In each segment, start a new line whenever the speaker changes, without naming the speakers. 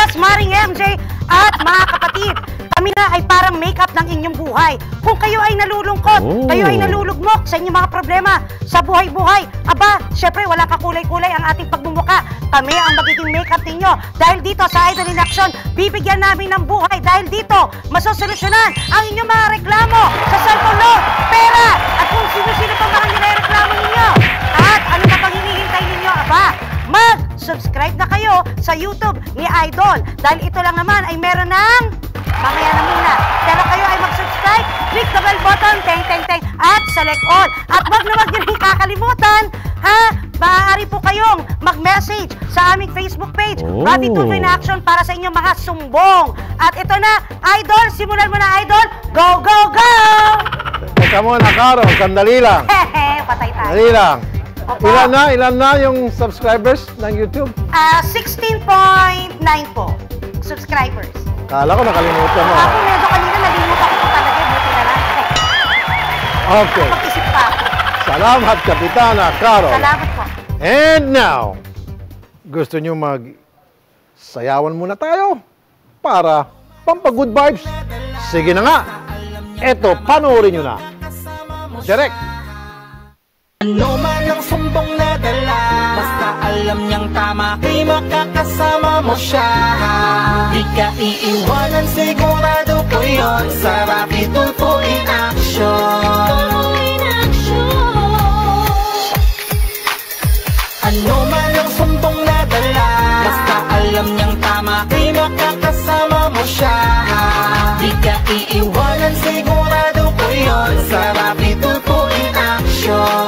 Yes, Maring MJ at mga kapatid, kami na ay parang make-up ng inyong buhay. Kung kayo ay nalulungkot, kayo ay nalulugmok sa inyong mga problema sa buhay-buhay, aba, syempre wala kakulay-kulay ang ating pagmumuka. Kami ang magiging make-up ninyo. Dahil dito sa Idol in Action, bibigyan namin ng buhay. Dahil dito, masosolusyonan ang inyong mga reklamo sa cellphone loan, pera, at kung sino-sino pang mga nireklamo ninyo. At ano na pang hinihintay ninyo? Aba, mag-subscribe na kayo sa YouTube ni Idol. Dahil ito lang naman ay meron ng mamaya na muna. Pero kayo ay mag-subscribe, click the bell button, teng, teng, teng, at select all. At wag na wag nyo rin kakalimutan, maaari po kayong mag-message sa aming Facebook page, Robbie Tulfo in Action, para sa inyong mga sumbong. At ito na, Idol, simulan mo na, Idol. Go, go, go!
Teka muna, Caro, sandali lang.
Patay tayo.
Sandali lang. Ilan na yung subscribers ng YouTube?
16.9 po subscribers.
Kala ko nakalimutan mo.
Ako medyo kanina nalimutan ko talaga. Buti na lang.
Okay.
Mag-isip pa ako.
Salamat, Kapitana Caro.
Salamat po.
And now, gusto nyo sayawan muna tayo para pampag-good vibes? Sige na nga. Eto, panoorin nyo na. Direct.
Ano man ang sumbong na dala, basta alam niyang tama, kay makakasama mo siya. Di ka iiwanan, sigurado ko yun, sa Robbie Tulfo in Action. Ano man ang sumbong na dala, basta alam niyang tama, kay makakasama mo siya. Di ka iiwanan, sigurado ko yun, sa Robbie Tulfo in Action.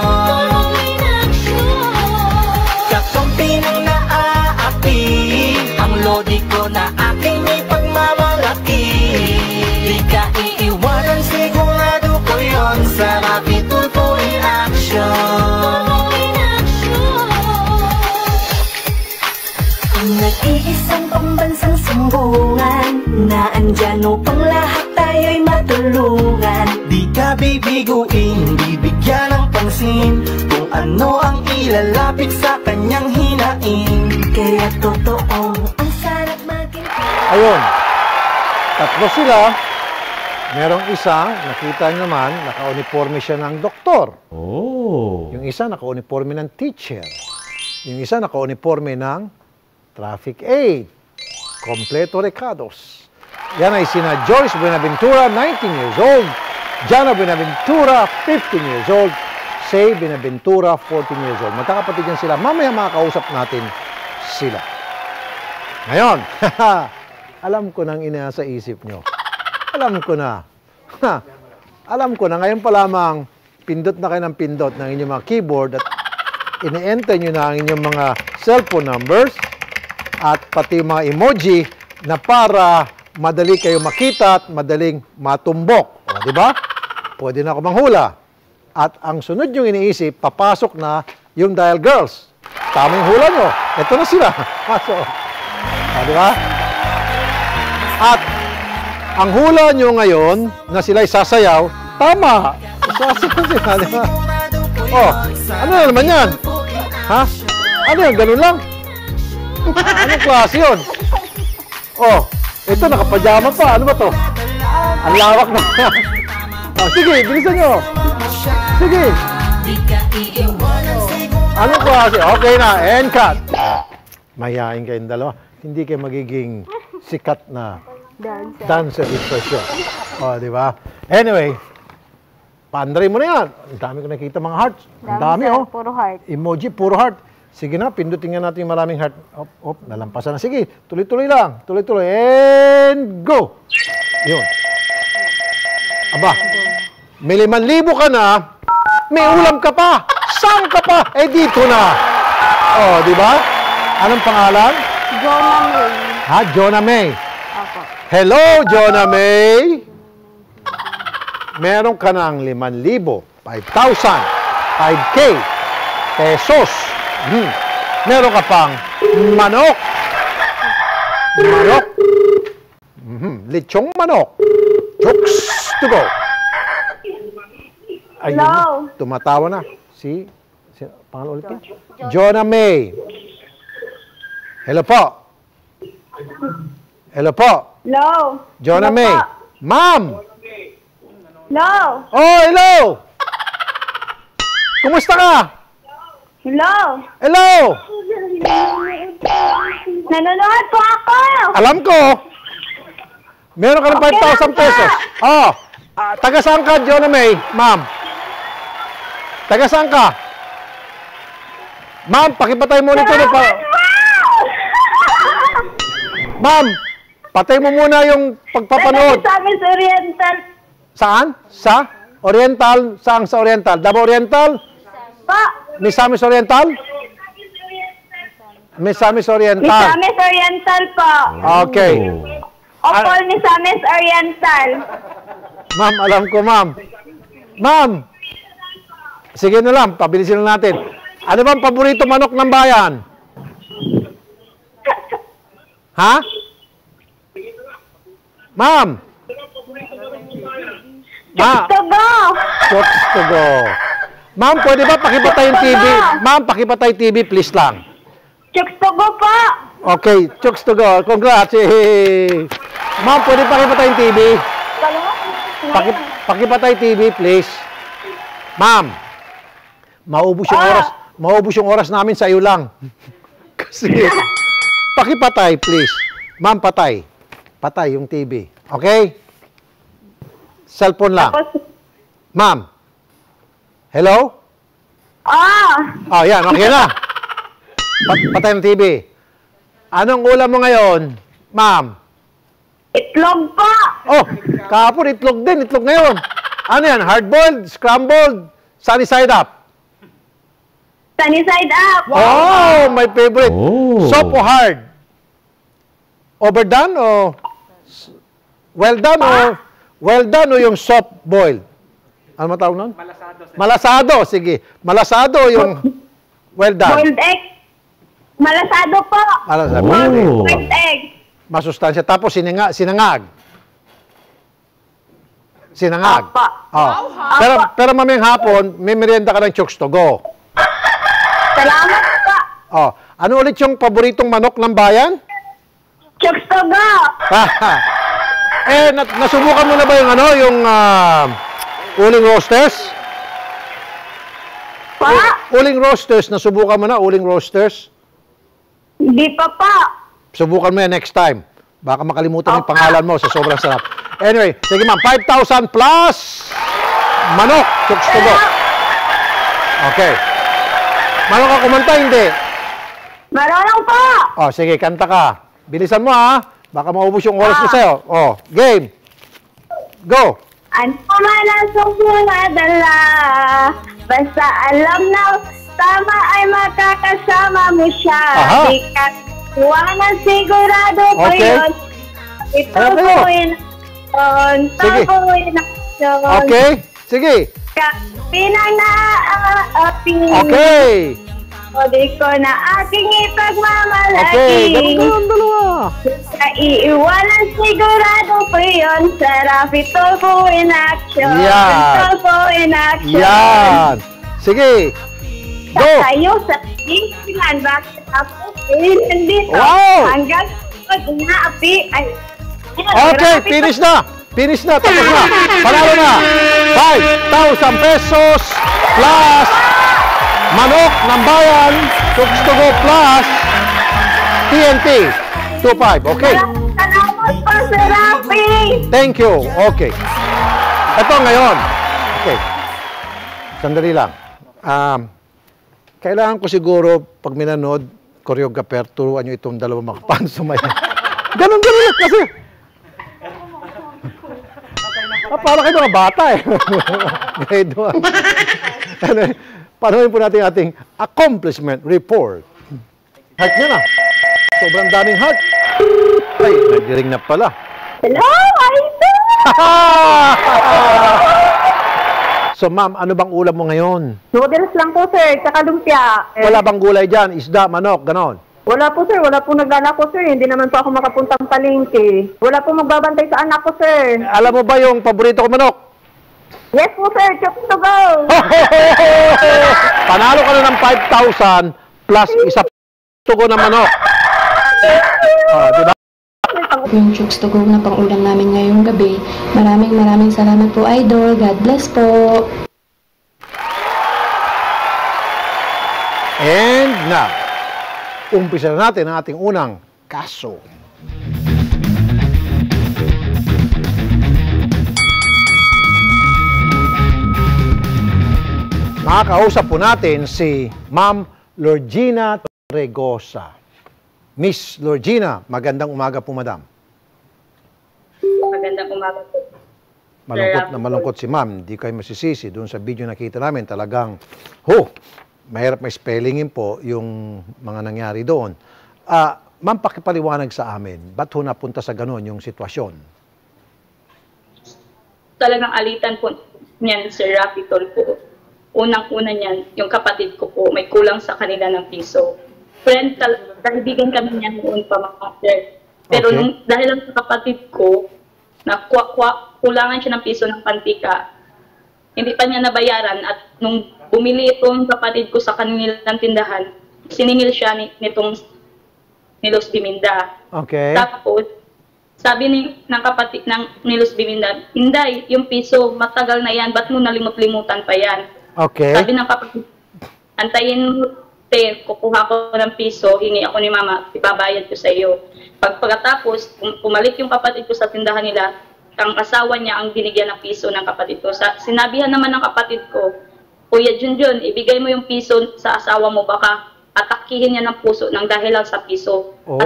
Kakampi ng naaapi, ang lodi ko na aking may pagmamalaki. Di ka iiwanan, sigurado ko yun, sa Robbie Tulfo in Action. Ang nag-iisang pambansang sumbungan, na andyan upang lahat tayo'y matulungan. Di ka bibiguin, bibigyan ng pansin, kung ano ang ilalapit sa kanyang hinain. Kaya totoo, ang sarap maging...
Ayun. Tatlo sila. Merong isa, nakita nyo naman, naka-uniforme siya ng doktor. Yung isa, naka-uniforme ng teacher. Yung isa, naka-uniforme ng traffic aid. Kompleto recados. Yan ay sina Joyce Buenaventura, 19 years old. Jana Buenaventura, 15 years old. Say Buenaventura, 14 years old. Magkakapatid yan sila. Mamaya makakausap natin sila. Ngayon, alam ko nang inaasa isip nyo. Alam ko na. Alam ko na. Ngayon pa lamang, pindot na kayo ng pindot ng inyong mga keyboard at ini-enter nyo na ang inyong mga cellphone numbers at pati mga emoji na para madali kayo makita at madaling matumbok. O, di ba? Pwede na ako manghula. At ang sunod yung iniisip, papasok na yung Dial Girls. Tama yung hula nyo. Ito na sila. Pasok. O, di ba? At ang hula nyo ngayon na sila'y sasayaw, tama. Sasayaw sila, di ba? O, ano na naman yan? Ha? Ano yan? Ganun lang? Anong klase yun? Oh, ito nakapajama pa. Ano ba to? Ang lawak na. Oh, sige, bilisan nyo. Sige. Anong klase? Okay na. And cut. Mayayain kayong dalawa. Hindi kayo magiging sikat na dancer dito sa show. Oh, di ba? Anyway, paandarin mo na yan. Ang dami ko nakita mga hearts. Ang dami, oh.
Puro heart.
Emoji, puro heart. Sige na, pindutin nga natin yung maraming heart. Op, nalampasan na. Sige, tuloy-tuloy lang. Tuloy-tuloy. And go! Yun. Aba, may 5,000 ka na, may ulam ka pa. Saan ka pa? Eh, dito na. Oh, di ba? Anong pangalan?
Jonah May.
Ha? Jonah May.
Opo.
Hello, Jonah May. Meron ka ng 5,000, 5,000, 5K pesos. Meron ka pang manok. Manok. Lechong manok. Chooks to go. Ayun,
Hello.
tumatawa na. Si pangalan ulit ka? Jonah May. Hello po. Hello po.
Hello.
Jonah
Hello
May.
po.
Ma'am.
Hello.
Oh, hello. Kumusta ka?
Hello.
Hello.
Nanonood po ako.
Alam ko. Meron ka ng
Okay lang
5,000 pesos. Oh. Taga saan ka, Jonah May? Ma'am. Taga saan ka? Ma'am, pakipatay mo nito. Ma'am, patay mo muna yung pagpapanood.
Sa amin sa Oriental.
Saan? Sa Oriental? Saan sa Oriental? Davao Oriental?
Po.
Misamis Oriental? Misamis Oriental.
Misamis Oriental po.
Okay.
Opo, Misamis Oriental.
Ma'am, alam ko, ma'am. Ma'am, sige na lang, pabilisin na natin. Ano bang paborito manok ng bayan? Ha? Ma'am?
Gusto mo.
Chokes to go. Ma'am, pwede ba pakipatay yung TV? Ma'am, pakipatay TV, please lang.
Gusto mo po.
Okay, chokes to go. Congrats. Hey. Ma'am, pwede pakipatay yung TV? Pakipatay TV, please. Ma'am, maubos yung oras namin sa iyo lang. Kasi, pakipatay, please. Ma'am, patay. Patay yung TV. Okay? Cellphone lang. Ma'am. Hello? Oh, yan. Okay na. Patay ng TV. Anong ulam mo ngayon, ma'am?
Itlog po.
Oh, kahapon itlog din. Itlog ngayon. Ano yan? Hard-boiled? Scrambled? Sunny side up?
Sunny side up.
Oh, my favorite. Soft o hard? Overdone o well done o yung soft boiled? Ano matawag nun? Malasado. Malasado, sige. Malasado yung well done.
Boiled egg. Malasado po.
Malasado.
Boiled egg.
Masustansya. Tapos sinangag. Sinangag.
Opo.
Oh. Pero mamayang hapon, may merienda ka ng chokes to go.
Salamat po.
Oh. Ano ulit yung paboritong manok ng bayan?
Chokes to go.
Nasubukan mo na ba yung uling roasters?
Pa?
Uling roasters, nasubukan mo na uling roasters?
Hindi pa po.
Subukan mo yan next time. Baka makalimutan mo yung pangalan mo sa sobrang sarap. Anyway, sige ma'am, 5,000 plus manok, chokes to go. Okay. Manok ka kumanta, hindi?
Marunong po.
Oh, sige, kanta ka. Bilisan mo ha. Baka maubos yung oras ko sa'yo. Oh, game. Go.
Ano man ang sumunadala, basta alam na tama ay makakasama mo siya.
Aha.
Di ka iwanan, sigurado ko
Okay.
yun. Ito
Ano
po
kayo?
inaksyon.
Sige.
Ito po inaksyon.
Okay? Sige.
Pinang naaapi.
Okay.
O di ko na aking ipagmamalaki.
Okay. Ganun, dalawa.
Iiwanan sigurado ko yun. Sarap ito po in action.
Yan.
Ito po in action.
Yan. Sige. Go.
Tayo sa tingnan. Bakit ako nandito?
Wow.
Hanggang pag naapi. Ay,
Okay, finish na. Finish na. Tapos na. Panalo na. 5,000 pesos plus manok ng bayan. Chokes to go plus TNT. 2.5. Okay.
Salamat po, Sir Rafi.
Thank you. Okay. Ito ngayon. Okay. Sandali lang. Kailangan ko siguro, pag minanood, choreographer, turuan nyo itong dalawang makapang sumayan. Ganun lang kasi. Para kayo mga bata eh. Grade 1. Panoodin po natin ating accomplishment report. Heart nyo na. Sobrang daming heart. Ay, nag-ring na pala.
Hello, Idol!
So, ma'am, ano bang ulam mo ngayon?
Noodles lang po, sir. Tsaka lumpia.
Wala bang gulay dyan? Isda, manok, ganon?
Wala po, sir. Wala po naglalako, sir. Hindi naman po ako makapuntang palengke. Wala po magbabantay sa anak ko, sir.
Alam mo ba yung paborito ko manok?
Yes po, sir. Chokes to go!
Panalo ka na ng 5,000 plus isa tugo na manok. Diba?
po yung chooks to go na pang-ulam namin ngayong gabi. Maraming salamat po, Idol. God bless po.
And now, umpisa na natin ang ating unang kaso. Makakausap po natin si Ma'am Lorgina Torregosa. Miss Lorgina, magandang umaga po, madam.
Magandang umaga po.
Malungkot na malungkot si ma'am. Hindi kayo masisisi. Doon sa video nakita namin, talagang, mahirap may spellingin po yung mga nangyari doon. Ma'am, pakipaliwanag sa amin, ba't ho napunta sa gano'n yung sitwasyon?
Talagang alitan po niyan, Sir Rafi Tulfo. Unang-una niyan, yung kapatid ko po, may kulang sa kanila ng piso. Friend, kaibigan kami niyan noon pa, mga sir. Pero
Okay.
dahil lang sa kapatid ko, na kulangan siya ng piso ng pantika, hindi pa niya nabayaran at nung bumili itong kapatid ko sa kanilang tindahan, siningil siya ni Los Biminda.
Okay.
Tapos, sabi ng kapatid ni Los Biminda, Inday, yung piso, matagal na yan, ba't mo nalimut-limutan pa yan?
Okay.
Sabi ng kapatid, antayin mo, te, kukuha ko ng piso, hingi ako ni mama, ibabayad ko sa iyo. Pagkatapos, pumalik yung kapatid ko sa tindahan nila, ang asawa niya ang binigyan ng piso ng kapatid ko. Sinabihan naman ng kapatid ko, Kuya Junjun, ibigay mo yung piso sa asawa mo, baka atakihin niya ng puso ng dahil lang sa piso.
Oh.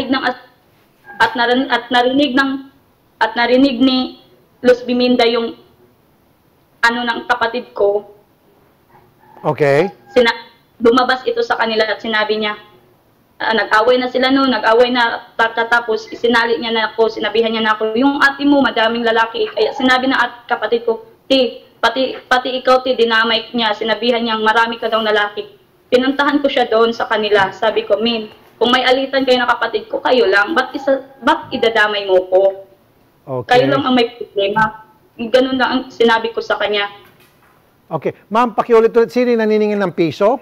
At narinig ni Luz Biminda yung ano ng kapatid ko.
Okay.
Lumabas ito sa kanila at sinabi niya, nag-away na sila noon, nag-away na tapos isinali niya na ako, sinabihan niya na ako, yung ate mo, madaming lalaki. Kaya sinabi ng kapatid ko, pati ikaw, dinamay niya, sinabihan niya, marami ka daw lalaki. Pinuntahan ko siya doon sa kanila, sabi ko, Min, kung may alitan kayo ng kapatid ko, kayo lang, ba't idadamay mo ko?
Okay.
Kayo lang ang may problema. Ganun lang ang sinabi ko sa kanya.
Okay. Ma'am, pakiulit-ulit, sino yung naniningil ng piso?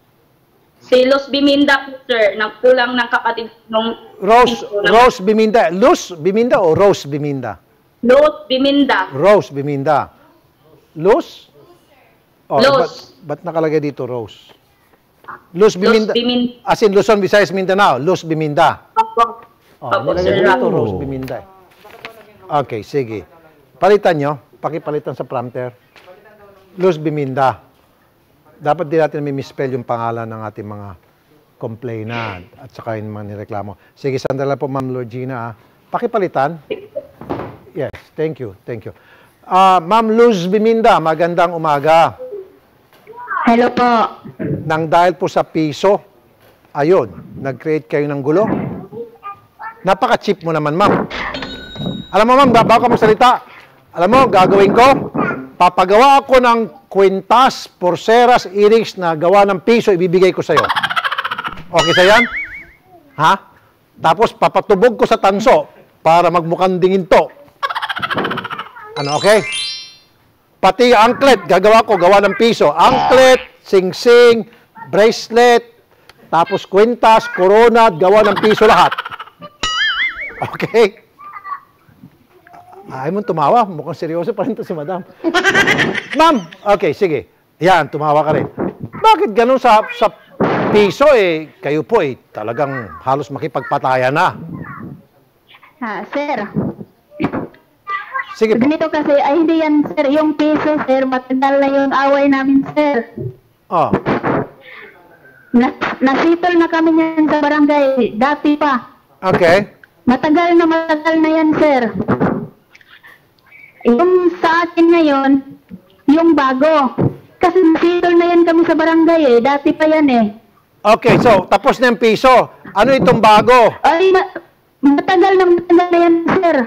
Si Los Biminda po, sir, nang kulang ng kapatid nung
Rose Biminda. Luz Biminda o Rose Biminda?
Los Biminda.
Rose Biminda. Luz? Oh,
Luz.
Ba't nakalagay dito Rose? Luz Biminda. As in Luzon, Visayas, Mindanao. Luz Biminda.
Opo.
Oh,
Opo,
nilagay
sir.
dito Rose Biminda. Okay, sige. Palitan nyo. Pakipalitan sa prompter. Luz Biminda. Dapat din natin may-misspell yung pangalan ng ating mga complainant at saka yung mga nireklamo. Sige, sandala po, Ma'am Lorgina. Pakipalitan. Yes, thank you, thank you. Ma'am Luz Biminda, magandang umaga.
Hello po.
Nang dahil po sa piso, ayun, nag-create kayo ng gulo. Napaka-cheap mo naman, ma'am. Alam mo, ma'am, bago ka magsalita, alam mo, gagawin ko, papagawa ako ng kwintas, porceras, earrings na gawa ng piso, ibibigay ko sa'yo. Okay sa yan? Ha? Tapos, papatubog ko sa tanso para magmukhang dingin to. Ano, okay? Pati anklet, gagawa ko, gawa ng piso. Anklet, sing-sing, bracelet, tapos kwintas, corona, gawa ng piso lahat. Okay? Ay mo tumawa, mukhang seryoso pa rin to si madam. Ma'am, okay, sige. Yan, tumawa ka rin. Bakit ganun sa piso kayo po talagang halos makipagpatayan na.
Sir.
Sige po.
Ganito kasi, hindi yan, sir. Yung piso, sir, matagal na yung away namin, sir.
Oh.
Nasitol na kami yan sa barangay, dati pa.
Okay.
Matagal na yan, sir. Yung sa akin ngayon, yung bago. Kasi nasitol na yan kami sa barangay dati pa yan
Okay, so tapos na yung piso. Ano itong bago?
Ay, matagal na yan, sir.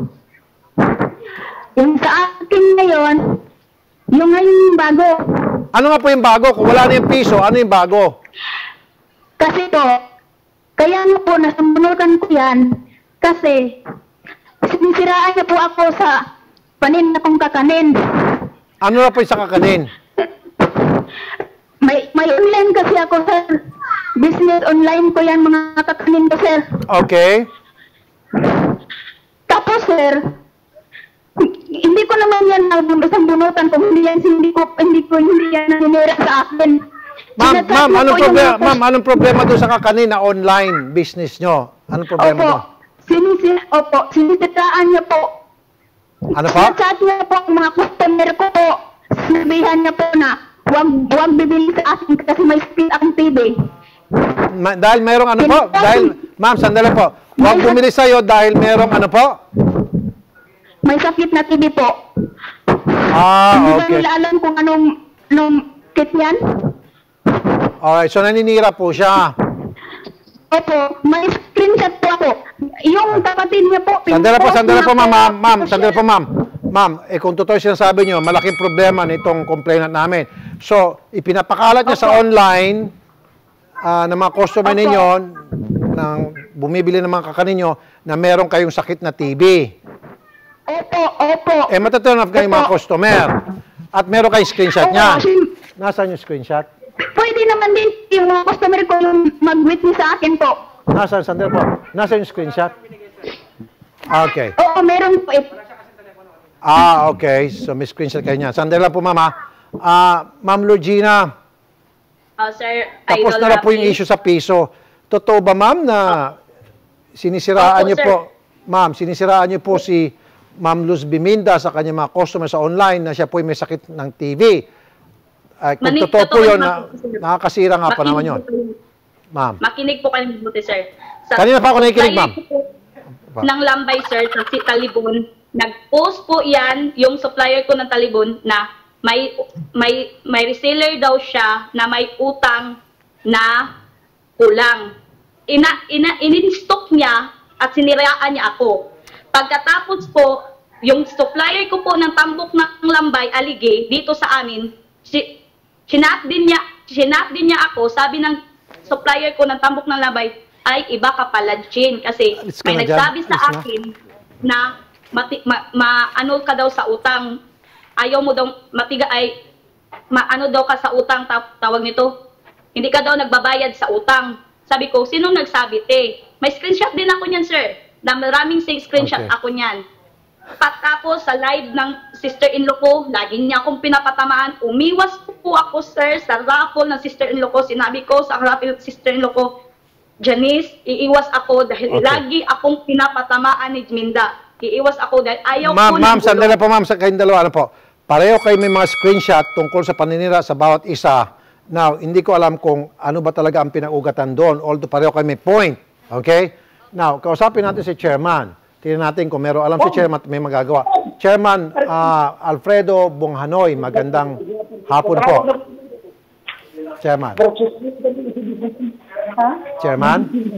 Yung sa akin ngayon, yung ngayon yung bago.
Ano nga po yung bago? Kung wala na yung piso, ano yung bago?
Kasi po, kaya nga po, nasamunutan ko yan. Kasi, sinisiraan niya po ako sa panin na kong kakanin.
Ano na po yung sa kakanin?
May online kasi ako, sir. Business online ko yan, mga kakanin ko, sir.
Okay.
Tapos, sir, hindi ko naman yan bunutan kung hindi yan naninira sa akin.
Ma'am, anong problema doon sa kanina online business nyo? Anong problema doon?
Sinisiraan niya po.
Ano po?
Sinachat niya po ang mga customer ko po. Sabihan niya po na huwag bibili sa akin kasi may split ang TV.
Dahil merong ano po? Ma'am, sandali po. Huwag bumili sa'yo dahil merong ano po?
May sakit na TV po.
Okay.
Hindi ba nila alam kung anong kit yan?
Alright, so naninira po siya.
Opo, may screenshot po ako. Yung kapatid niya po,
Sandali po, ma'am. Ma'am, kung totoo sinasabi niyo, malaking problema nitong complainant namin. So, ipinapakalat niya sa online ng mga customer ninyo, ng bumibili ng mga kakaninyo, na meron kayong sakit na TB.
Opo.
Matatanap kayo mga customer. At meron kayong screenshot niya. Nasaan yung screenshot?
Pwede naman din yung mga customer ko yung mag-witness sa akin po.
Sandali po. Nasaan yung screenshot? Okay.
Oo, meron po.
Okay. So, may screenshot kayo niya. Sandali lang po, mama. Ma'am Lugina,
Sir,
tapos
Idol
na lang po yung
Rafi.
issue sa piso. Totoo ba, ma'am, na sinisiraan
Opo,
niyo
sir.
po, ma'am, sinisiraan niyo po si Ma'am Luz Biminda sa kanyang mga customer sa online na siya po may sakit ng TV? Kung totoo po yun, nakakasira nga pa naman yun. Ma'am.
Makinig po kayo mabuti, sir.
Kanina pa ako nakikinig, ma'am.
Ng Lambay, sir, sa si Talibon, nag-post po yan, yung supplier ko ng Talibon, na may reseller daw siya na may utang na kulang. In-stock niya at siniraan niya ako. Pagkatapos po, yung supplier ko po ng tambok ng Lambay, Alige, dito sa amin, sinat din niya ako, sabi ng supplier ko ng tambok ng Lambay, ay iba ka pala, Chin, kasi may nagsabi sa akin na ano ka daw sa utang, ayaw mo daw ano daw ka sa utang, tawag nito, hindi ka daw nagbabayad sa utang. Sabi ko, sinong nagsabi, te? May screenshot din ako niyan, sir. Na maraming screenshot ako niyan. Tapos sa live ng sister-in-law ko, lagi niya akong pinapatamaan. Umiwas po ako, sir, sa raffle ng sister-in-law ko. Sinabi ko sa raffle ng sister-in-law ko, Janice, iiwas ako dahil lagi akong pinapatamaan ni Minda. Iiwas ako dahil ayaw ko.
Ma'am, sandali po, ma'am, sa kayong dalawa, ano po? Pareho kayo may mga screenshot tungkol sa paninira sa bawat isa. Now, hindi ko alam kung ano ba talaga ang pinag-ugatan doon. Although pareho kayo may point. Okay? Now, kausapin natin si Chairman. Tingnan natin kung meron alam si Chairman at may magagawa. Chairman Alfredo Bonghanoy, magandang hapon po. Chairman. Chairman?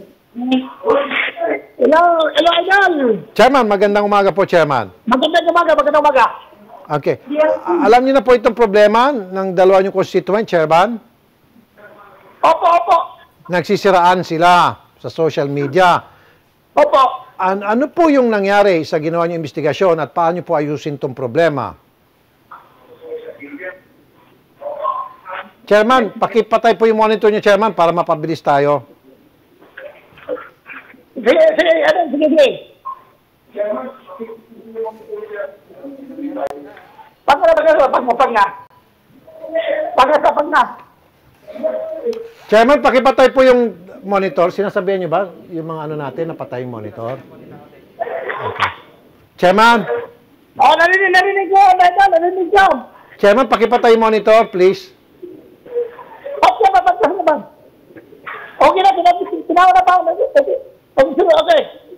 Hello, Idol.
Chairman, magandang umaga po, Chairman.
Magandang umaga.
Okay. Alam niyo na po itong problema ng dalawa niyong constituent, Chairman?
Opo.
Nagsisiraan sila sa social media.
Opo.
Ano po yung nangyari sa ginawa niyong investigasyon at paano niyo po ayusin itong problema? Chairman, pakipatay po yung monitor niyo, Chairman, para mapabilis tayo.
Sige. Pag na.
Chairman, pakipatay po yung monitor. Sinasabihan niyo ba yung mga ano natin na patay yung monitor? Okay. Chairman?
Narinig ko.
Chairman, pakipatay yung monitor, please.
Okay na, tinawa na pa. Okay.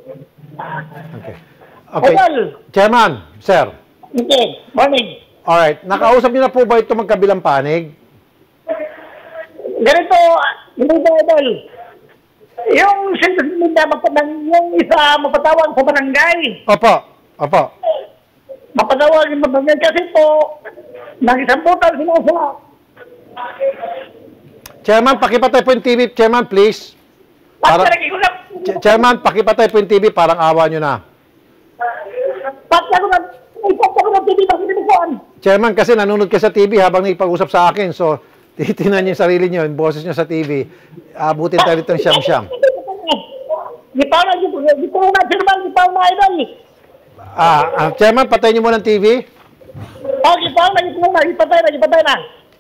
Okay. Chairman, sir.
Okay, morning.
Alright. Nakausap niyo na po ba ito magkabilang panig?
Ganito, Idol. Yung yung isa mapatawag sa barangay.
Opo.
Mapatawag yung barangay kasi po, nag-isamputan sila sa...
Chairman, pakipatay po yung TV. Chairman, please. Chairman, pakipatay po yung TV. Parang awa nyo na. Chairman, kasi nanonood ka sa TV habang nakipag-usap sa akin. So, titinan niyo yung sarili niyo, yung boses niyo sa TV. Abutin tayo dito ng siyam-siyam. Chairman, patayin niyo muna ang TV.
Okay po, nagipatay na.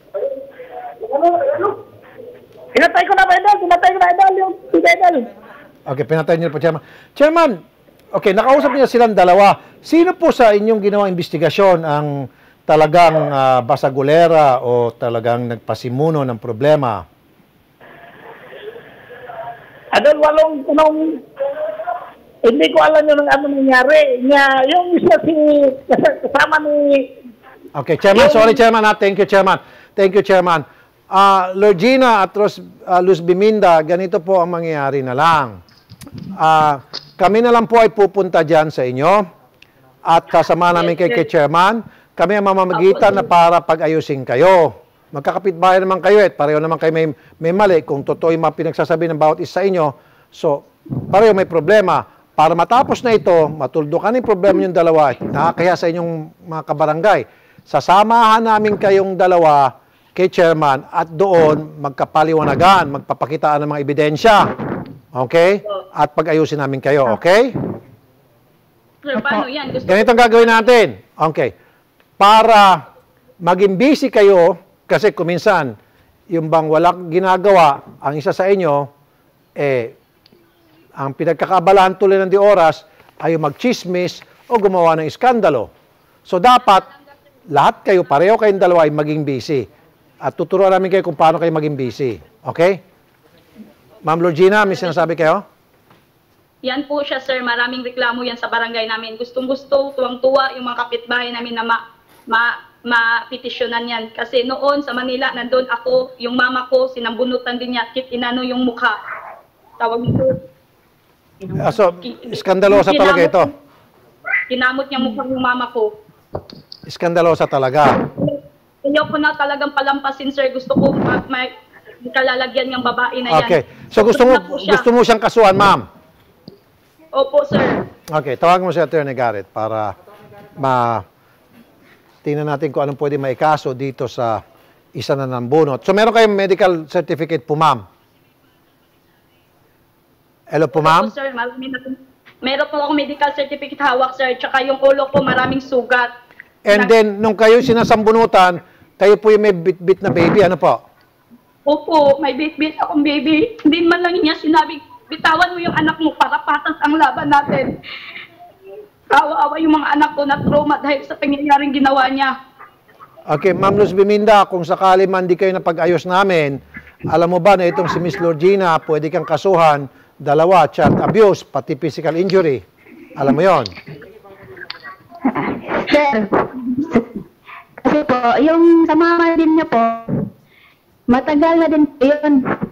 Pinatay ko na ba, Idol? Yung Idol.
Okay, pinatay niyo po, Chairman. Chairman, okay, nakausap niyo silang dalawa. Sino po sa inyong ginawang investigasyon ang talagang basagulera o talagang nagpasimuno ng problema?
Idol, hindi ko alam yung ano nangyari. Yung isa kasama ni...
Okay, Chairman, sorry, Chairman. Thank you, Chairman. Thank you, Chairman. Lord Gina at Luz Biminda, ganito po ang mangyayari na lang. Kami na lang po ay pupunta dyan sa inyo at kasama namin kay Chairman. Kami ang mamamagitan na para pag-ayusin kayo. Magkakapitbahay naman kayo pareho naman kayo may mali. Kung totoo yung mga pinagsasabi ng bawat isa sa inyo, so pareho may problema. Para matapos na ito, matuldukan yung problema yung dalawa, nakakaya sa inyong mga kabarangay. Sasamahan namin kayong dalawa kay Chairman at doon magkapaliwanagan, magpapakitaan ng mga ebidensya. Okay? At pag-ayusin namin kayo, okay?
Sir, paano yan?
Ganito ang gagawin natin. Okay. Para maging busy kayo, kasi kuminsan, yung bang walang ginagawa, ang isa sa inyo, ang pinagkakaabalahan tuloy ng di oras ay mag-chismis o gumawa ng iskandalo. So dapat, lahat kayo, pareho kayong dalawa ay maging busy. At tuturuan namin kayo kung paano kayo maging busy. Okay? Ma'am Lorgina, may sinasabi kayo?
Yan po siya, sir. Maraming reklamo yan sa barangay namin. Gustong-gusto, tuwang-tuwa yung mga kapitbahay namin na ma-petisyonan yan. Kasi noon sa Manila, nandun ako, yung mama ko, sinambunutan din niya, inano yung mukha. Tawag nito.
So, iskandalosa talaga ito.
Kinamot niya mukha yung mama ko.
Iskandalosa talaga.
Ayaw ko na talagang palampasin, sir. Gusto ko may kalalagyan yung babae na yan.
Okay. So, gusto mo siyang kasuhan, ma'am?
Opo, sir.
Okay. Tawagan mo si Attorney Garrett para tingnan natin kung anong pwede maikaso dito sa isa na nambunot. So, meron kayong medical certificate po, ma'am? Hello po, ma'am?
Opo, sir. Meron po akong medical certificate hawak, sir. Tsaka yung ulo ko maraming sugat.
And then, nung kayo sinasambunutan, kayo po yung may bit-bit na baby, ano po?
Opo, may bit-bit akong baby. Hindi man lang niya sinabi, bitawan mo yung anak mo para patas ang laban natin. Kawa-awa yung mga anak ko na trauma dahil sa pangyayaring ginawa niya.
Okay, Ma'am Luz Biminda, kung sakali man di kayo napag-ayos namin, alam mo ba na itong si Miss Lorgina, pwede kang kasuhan, dalawa, child abuse, pati physical injury. Alam mo yon?
Sir, kasi po, yung sa mama din niya po, matagal na din po yun.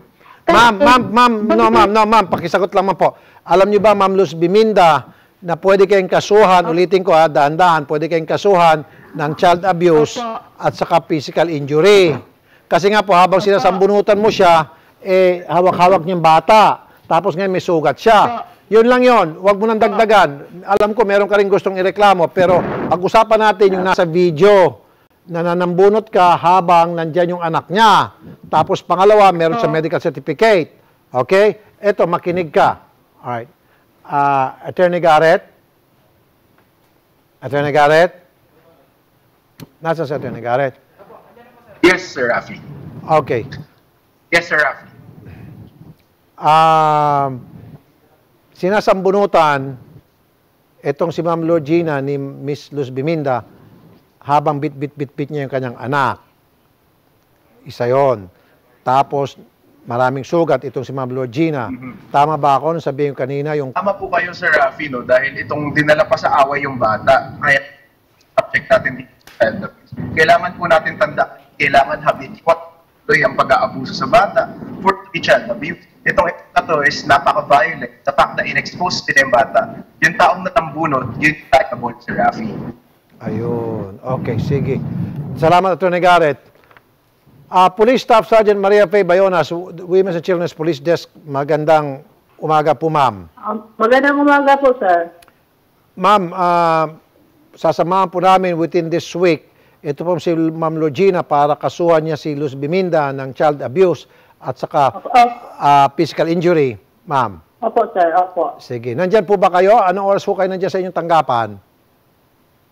Ma'am, pakisagot lang po. Alam niyo ba, Ma'am Luz Biminda, na pwede kayong kasuhan, ulitin ko daan-daan, pwede kayong kasuhan ng child abuse at saka physical injury. Kasi nga po, habang sinasambunutan mo siya, hawak-hawak niyang bata. Tapos ngayon may sugat siya. Yun lang yun. Huwag mo nang dagdagan. Alam ko, meron ka rin gustong ireklamo, pero pag-usapan natin yung nasa video na nanambunot ka habang nandyan yung anak niya. Tapos pangalawa, meron sa medical certificate. Okay? Eto, makinig ka. Alright. Attorney Garrett? Attorney Garrett? Nasaan si Attorney Garrett?
Yes, Sir Rafi.
Okay.
Yes, Sir Rafi.
Sinasambunutan itong si Ma'am Lorgina ni Miss Luz Biminda habang bit niya yung kanyang anak. Isa yon. Tapos, maraming sugat itong si Ma'am Lorgina. Tama ba ako nung sabihin ko kanina yung...
Tama po kayo, Sir Rafi, no? Dahil itong dinala pa sa away yung bata. Kaya, subject natin dito sa child abuse. Kailangan po natin tanda, kailangan habitual ang pag-aabuso sa bata for the child abuse. Itong na to is napaka-violent. The fact na in-expose din yung bata. Yung taong natambunot, yun tayo, Sir Rafi.
Ayun. Okay, sige. Salamat, Attorney Garrett. Police Staff Sergeant Maria Faye Bayonas, Women's and Children's Police Desk. Magandang umaga po, ma'am.
Magandang umaga po, sir.
Ma'am, sasamahan po namin within this week. Ito po si Ma'am Lorgina para kasuhan niya si Luz Biminda ng child abuse at saka physical injury, ma'am.
Opo, sir. Opo.
Sige. Nandyan po ba kayo? Anong oras po kayo nandyan sa inyong tanggapan?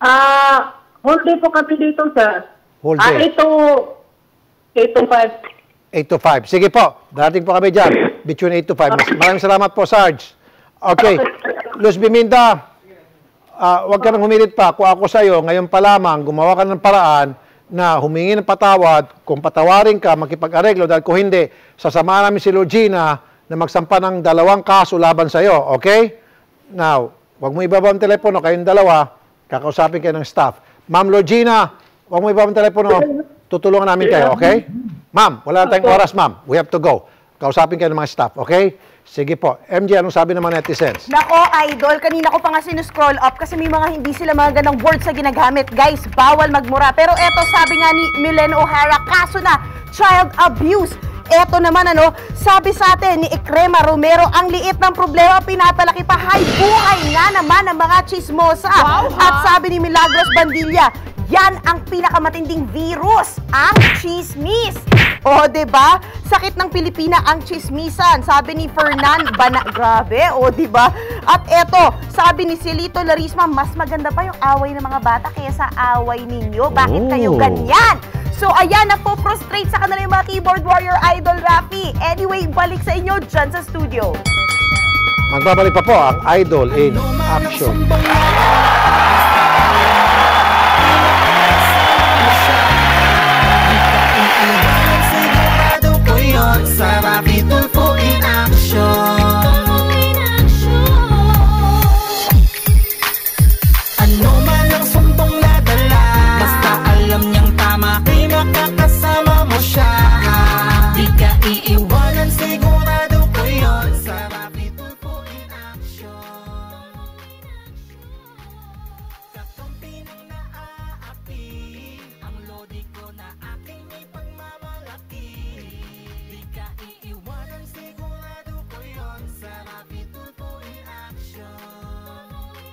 Whole day po kami dito, sir.
Whole day.
8 to 5.
8 to 5. Sige po, darating po kami dyan. Between 8 to 5. Maraming salamat po, Sarge. Okay. Luz Biminda, huwag ka nang humilit pa. Kung ako sa'yo, ngayon pa lamang, gumawa ka ng paraan na humingi ng patawad. Kung patawarin ka, makipag-areglo. Dahil kung hindi, sasamahan namin si Logina na magsampa ng 2 kaso laban sa'yo. Okay? Now, huwag mo ibaba ang telepono. Kayong dalawa, kakausapin kayo ng staff. Ma'am Logina, huwag mo ibaba ang telepono. Tutulungan namin kayo, okay? Ma'am, wala na tayong oras, ma'am. We have to go. Kausapin kayo ng mga staff, okay? Sige po. MJ, anong sabi ng mga netizens?
Nako, idol, kanina ko pa nga sinuscroll up kasi may mga hindi sila mga ganang words na ginagamit. Guys, bawal magmura. Pero eto, sabi nga ni Milen O'Hara, kaso na, child abuse. Eto naman, sabi sa atin ni Ikrema Romero, ang liit ng problema, pinapalaki pa, hay buhay na naman ng mga chismosa. Wow, at sabi ni Milagros Bandilla, yan ang pinakamatinding virus, ang chismis. O, diba? Sakit ng Pilipina ang chismisan, sabi ni Fernan Grabe, o, diba? At eto, sabi ni Silito Larisma, mas maganda pa yung away ng mga bata kaysa away ninyo. Bakit kayo ganyan? So, ayan, napo-prostrate sa kanila yung mga keyboard warrior idol, Rafi. Anyway, balik sa inyo dyan sa studio.
Magbabalik pa po ang Idol in Action.
Sa Rafi Tulfo in Action. Ano man ang sumbong nadala, basta alam niyang tama, kay makakasama mo siya. Di ka iiwanan, sigurado ko yun. Sa Rafi Tulfo in Action. Kakampi ng naaapi, ang lodi ko na aking may pagmamalaki. Iiwanan, sigurado ko yun. Sa Rafi Tulfo in Action.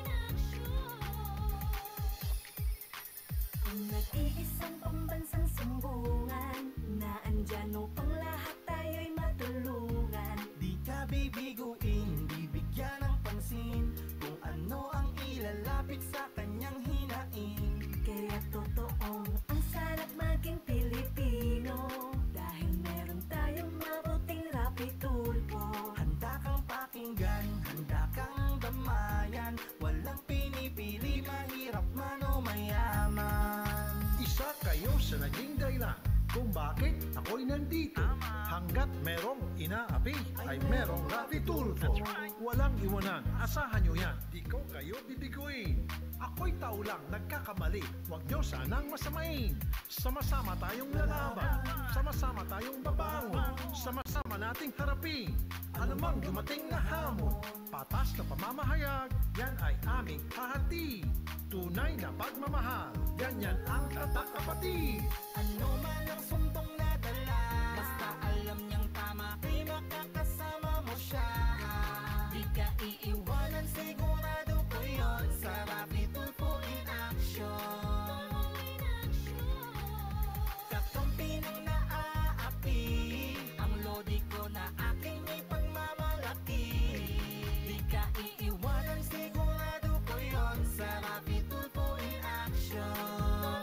Ang nag-iisang pambansang sumbungan, na andyan upang lahat tayo'y matulungan. Di ka bibiguin, bibigyan ng pansin, kung ano ang ilalapit sa kanyang hinain. Kaya totoong ang sarap maging Pilipino, dahil meron tayong mabuting Rafi Tulfo. Handa kang pakinggan, handa kang damayan, walang pinipili, mahirap man o mayaman.
Isa kayo sa naging dahilan kung bakit ako'y nandito. Hanggat merong inaapi, ay merong Rafi Tulfo. Walang iwanan, asahan nyo yan. Di ko kayo bibiguin. Ako'y tao lang, nagkakamali. Huwag nyo sanang masamain. Sama-sama tayong lalaban. Sama-sama tayong babangon. Sama-sama nating harapin. Anumang dumating na hamon, patas na pamamahayag, yan ay aming hahati. Tunay na pagmamahal, ganyan ang tatak kapatid.
Ano man ang sumbong nadala, basta alam niyang tama, kay makakasama mo siya. Di ka iiwanan, sigurado ko yun. Sa Rafi Tulfo in Action. Kakampi ng naaapi, ang lodi ko na aking may pagmamalaki. Di ka iiwanan, sigurado ko yun. Sa Rafi Tulfo in Action.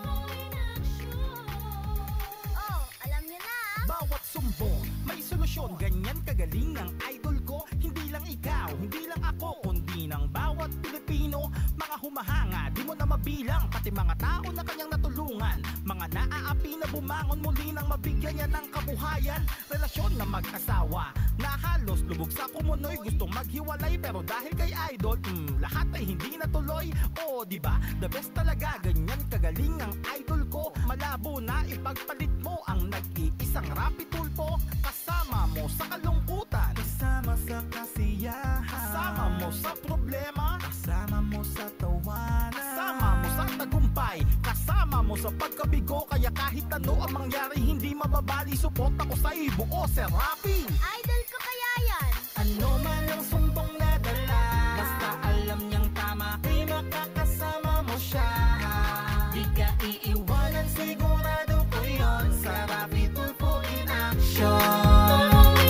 Oh, alam niyo na.
Bawat sumbong may solusyon, ganyan kagaling ang idol ko. Hindi lang ikaw, hindi lang ako, kundi ng bawat Pilipino. Mga humahanga, di mo na mabilang, pati mga tao na kanyang natulungan. Mga naaapi na bumangon muli nang mabigyan niya ng kabuhayan. Relasyon na mag-asawa na halos lubog sa kumunoy, gustong maghiwalay, pero dahil kay idol, lahat ay hindi natuloy. O diba, the best talaga, ganyan kagaling ang idol ko. Malabo na ipagpalit mo ang nag-iisang Rafi Tulfo. Kasama mo sa kalungkutan, kasama sa kasiyahan, kasama mo sa problema, kasama mo sa tawanan, kasama mo sa tagumpay, kasama mo sa pagkabigo. Kaya kahit ano ang mangyari, hindi mababali, support ako sa'yo, buo Sir Rafi.
Idol ko kaya yan.
Ano man ang sumbong nadala, basta alam niyang tama, kay makakasama mo siya. Di ka iiwanan, sigurado ko yun. Sa Rafi Tulfo in Action.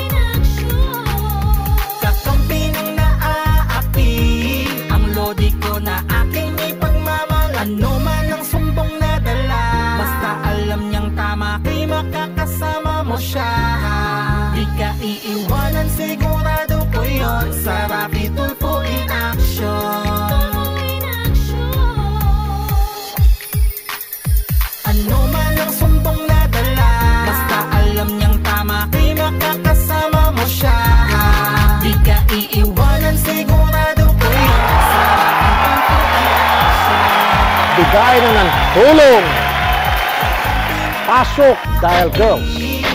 Kakampi ng naaapi, ang lodi ko na aking may pagmamahal. Ano
Magbigay na ng tulong. Pasok, Dial Girls.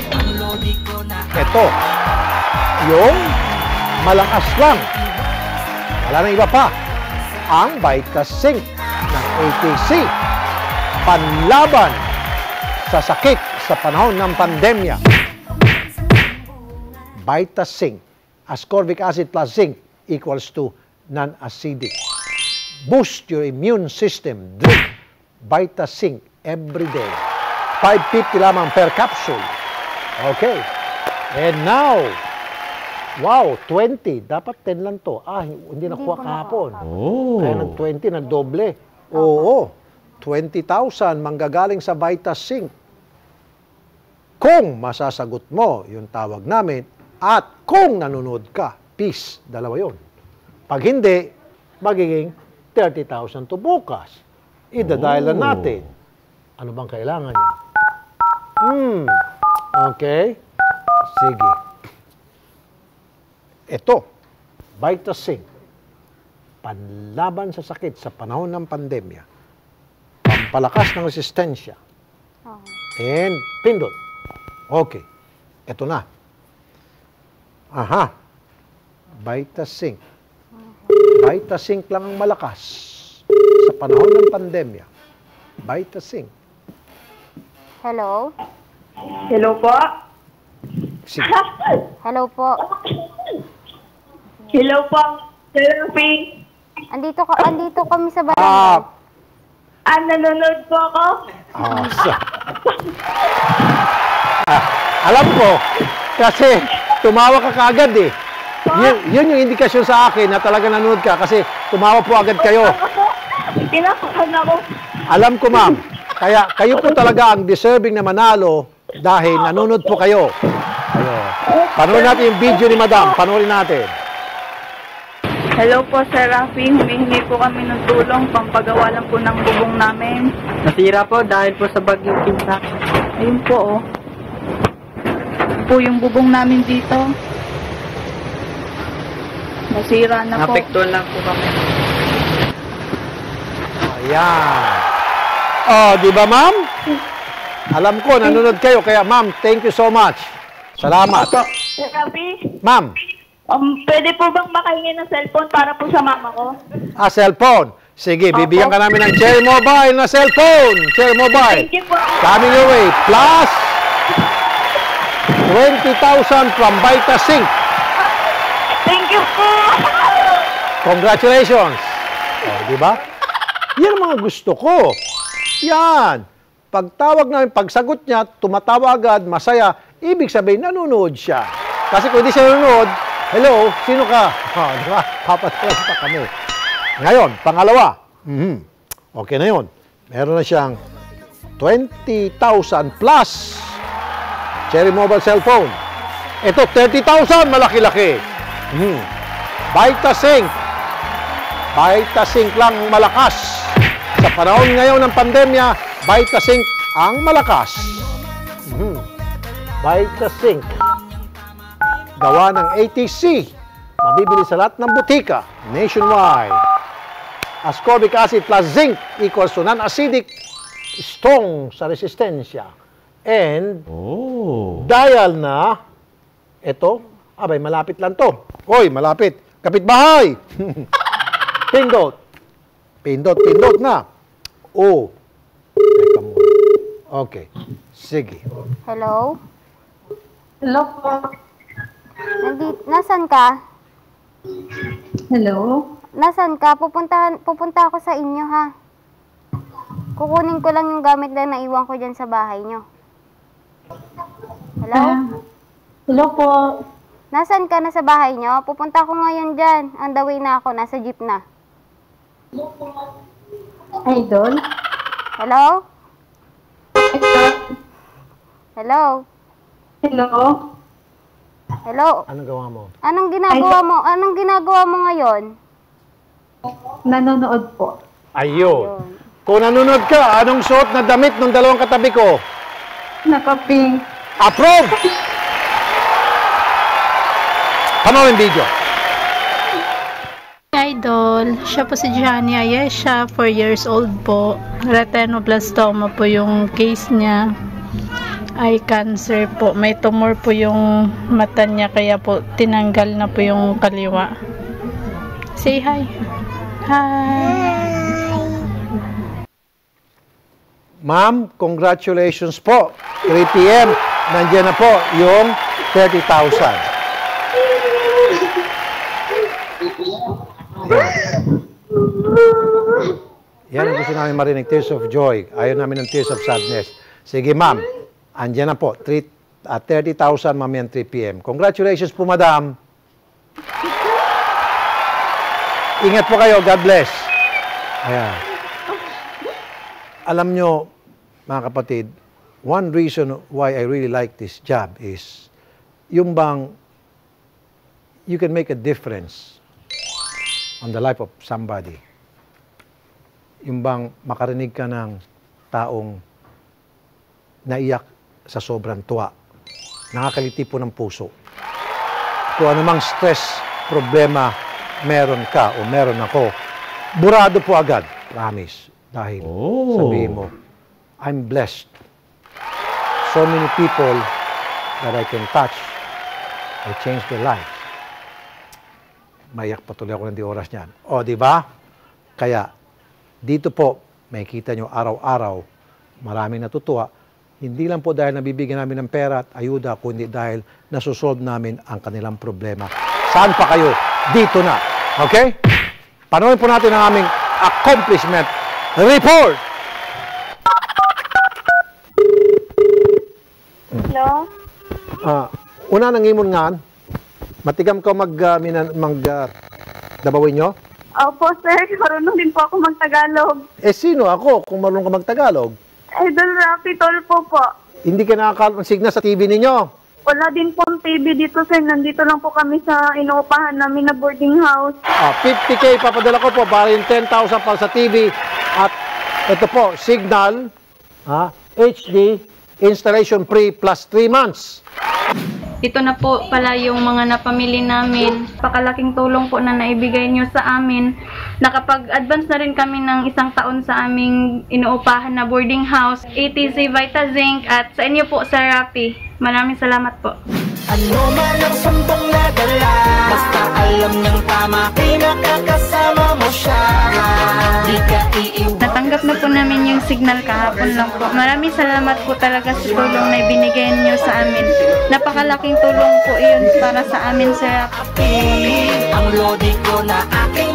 Ito, yung malakas lang. Wala nang iba pa. Ang Vitasync ng ATC. Panlaban sa sakit sa panahon ng pandemya. Vitasync. Ascorbic acid plus zinc equals to non-acidic. Boost your immune system. Drink Vitasync every day. 550 lamang per capsule. Okay. And now, wow, 20. Dapat 10 lang to. Hindi nakuha kahapon. Kaya ng 20, nagdoble. Oo. 20,000 manggagaling sa Vitasync. Kung masasagot mo yung tawag namin at kung nanonood ka, peace, dalawa yun. Pag hindi, magiging 30,000 to bukas. Idadial natin. Ano bang kailangan niya? Okay. Sige. Ito, Vitasync. Panlaban sa sakit sa panahon ng pandemya. Pampalakas ng resistensya. And pindot. Okay. Ito na. Aha. Vitasync. Vitasync lang ang malakas sa panahon ng pandemya. Vitasync.
Hello?
Hello po?
Sige.
Hello po.
Hello po, Therapy.
Andito kami sa barangay.
Nanonood po ako.
Alam ko, kasi tumawa ka kaagad eh. Yun yung indikasyon sa akin na talaga nanonood ka kasi tumawa po agad kayo.
Kinakahan ako.
Alam ko, ma'am. Kaya kayo po talaga ang deserving na manalo dahil nanonood po kayo. Panoorin natin yung video ni Madam. Panoorin natin.
Hello po, Sir Rafi. Humihingi po kami ng tulong. Pampagawa lang po ng bubong namin.
Nasira po dahil po sa bagyong Kinsa.
Ayun po, oh. Po yung bubong namin dito. Nasira na po.
Napektuhan lang po kami.
Ayan. Di ba, ma'am? Alam ko, nanonood kayo. Kaya, ma'am, thank you so much. Salamat.
Sir Rafi?
Ma'am.
Pwede po bang makahingi ng cellphone para po sa mama ko?
Cellphone. Sige, bibigyan ka namin ng Cherry Mobile na cellphone. Cherry Mobile.
Thank you po.
Coming your way. Plus 20,000 from Vitasync.
Thank you po.
Congratulations. Di ba? Yan ang mga gusto ko. Yan. Pagtawag namin, pagsagot niya, tumatawa agad, masaya, ibig sabihin, nanonood siya. Kasi kung hindi siya nanonood, hello, sino ka? Di ba? Papatayan pa kami. Ngayon, pangalawa. Okay na yun. Meron na siyang 20,000 plus Cherry Mobile cellphone. Ito, 30,000, malaki-laki. Vitasync. Vitasync lang malakas. Sa panahon ngayon ng pandemya, Vitasync ang malakas. Vitasync. Gawa ng ATC. Mabibili sa lahat ng butika nationwide. Ascorbic acid plus zinc equals to non-acidic, strong sa resistensya. And, dial na, ito, malapit lang to. Hoy, malapit. Kapitbahay! Pindot. Pindot na. Teka muna. Okay. Sige.
Hello?
Hello po.
Nasaan ka?
Hello?
Nasaan ka? Pupunta ako sa inyo, ha? Kukunin ko lang yung gamit na naiwan ko dyan sa bahay nyo. Hello?
Hello po.
Nasaan ka na sa bahay nyo? Pupunta ako ngayon dyan. On the way na ako. Nasa jeep na.
Idol?
Hello? Hello?
Hello?
Hello?
Anong gawa mo?
Anong ginagawa mo? Anong ginagawa mo ngayon?
Nanonood po.
Ayun. Kung nanonood ka, anong suot na damit ng dalawang katabi ko?
Naka-pink.
Approve! Panoorin video.
Idol. Siya po si Johnny Ayesha, 4 years old po. Retinoblastoma po yung case niya. Eye cancer po. May tumor po yung mata niya, kaya po tinanggal na po yung kaliwa. Say hi. Hi.
Ma'am, congratulations po. 3 p.m. Nandiyan na po yung 30,000. Yan ang gusto namin marinig, tears of joy. Ayaw namin ng tears of sadness. Sige, ma'am. Andyan na po. 30,000, ma'am, yan 3 p.m. Congratulations po, madam. Ingat po kayo. God bless. Ayan. Alam nyo, mga kapatid, one reason why I really like this job is yung bang you can make a difference on the life of somebody. Yung bang makarinig ka ng taong naiyak sa sobrang tuwa. Nakakaliti po ng puso. Kung anumang stress, problema meron ka o meron ako, burado po agad. Promise. Dahil sabihin mo, I'm blessed. So many people that I can touch, I change their lives. Maiyak patuloy ako ng di oras niyan. O, di ba? Kaya, dito po, may kita nyo araw-araw, maraming natutuwa. Hindi lang po dahil nabibigyan namin ng pera at ayuda, kundi dahil nasusolve namin ang kanilang problema. Saan pa kayo? Dito na. Okay? Panoorin po natin ang aming accomplishment report.
Hello?
Una nang imon nga, matigam ka dabawin nyo?
Opo, sir. Marunong din po ako mag-Tagalog.
Eh, sino ako kung marunong ka mag-Tagalog?
Idol Rafi Tolpo po.
Hindi ka nakaka-signal sa TV ninyo?
Wala din po ang TV dito, sir. Nandito lang po kami sa inuupahan namin na boarding house.
50K papadala ko po para yung 10,000 para sa TV. At ito po, signal, HD, installation free plus 3 months.
Ito na po pala yung mga napamili namin. Pakalaking tulong po na naibigay nyo sa amin. Nakapag-advance na rin kami ng 1 taon sa aming inuupahan na boarding house, ATC Vita Zinc, at sa inyo po, Sir Rafi. Maraming salamat po.
Ano man ang sumbong na dala, basta alam niyang tama, pinakakasama mo siya. Di ka iiwan.
Natanggap na po namin yung signal kahapon lang po. Maraming salamat po talaga sa tulong na ibinigay niyo sa amin. Napakalaking tulong po iyon para sa amin, Sir Rafi.
Ang lodi ko na aking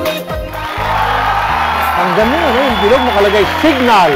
Hanggang mo, yung bilog nakalagay signal.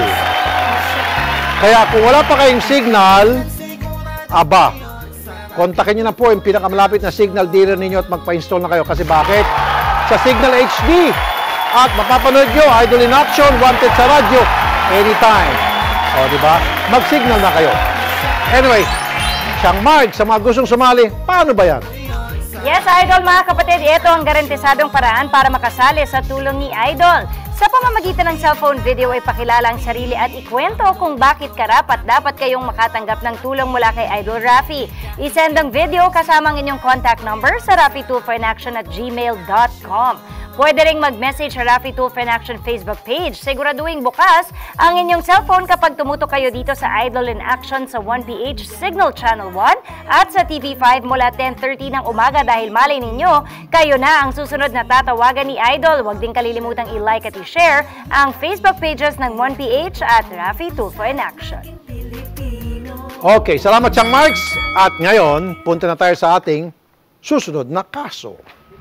Kaya kung wala pa kayong signal, aba, kontakin nyo na po yung pinakamalapit na signal dealer ninyo at magpa-install na kayo. Kasi bakit? Sa Signal HD. At mapapanood nyo, Idol in Action, Wanted sa radyo, anytime. O, diba? Mag-signal na kayo. Anyway, Siyang Mark, sa mga gustong sumali, paano ba yan?
Yes, Idol, mga kapatid, ito ang garantisadong paraan para makasali sa tulong ni Idol. Sa pamamagitan ng cellphone video ay pakilala ang sarili at ikwento kung bakit karapat dapat kayong makatanggap ng tulong mula kay Idol Rafi. I-send ang video kasama ang inyong contact number sa raffitulfoinaction@gmail.com. Pwede ring mag-message sa Rafi Tulfo in Action Facebook page. Siguraduhin bukas ang inyong cellphone kapag tumutok kayo dito sa Idol in Action sa 1PH Signal Channel 1 at sa TV5 mula 10:30 ng umaga dahil malay ninyo, kayo na ang susunod na tatawagan ni Idol. Huwag din kalilimutang i-like at i-share ang Facebook pages ng 1PH at Rafi Tulfo in Action.
Okay, salamat Siyang Marks. At ngayon, punta na tayo sa ating susunod na kaso.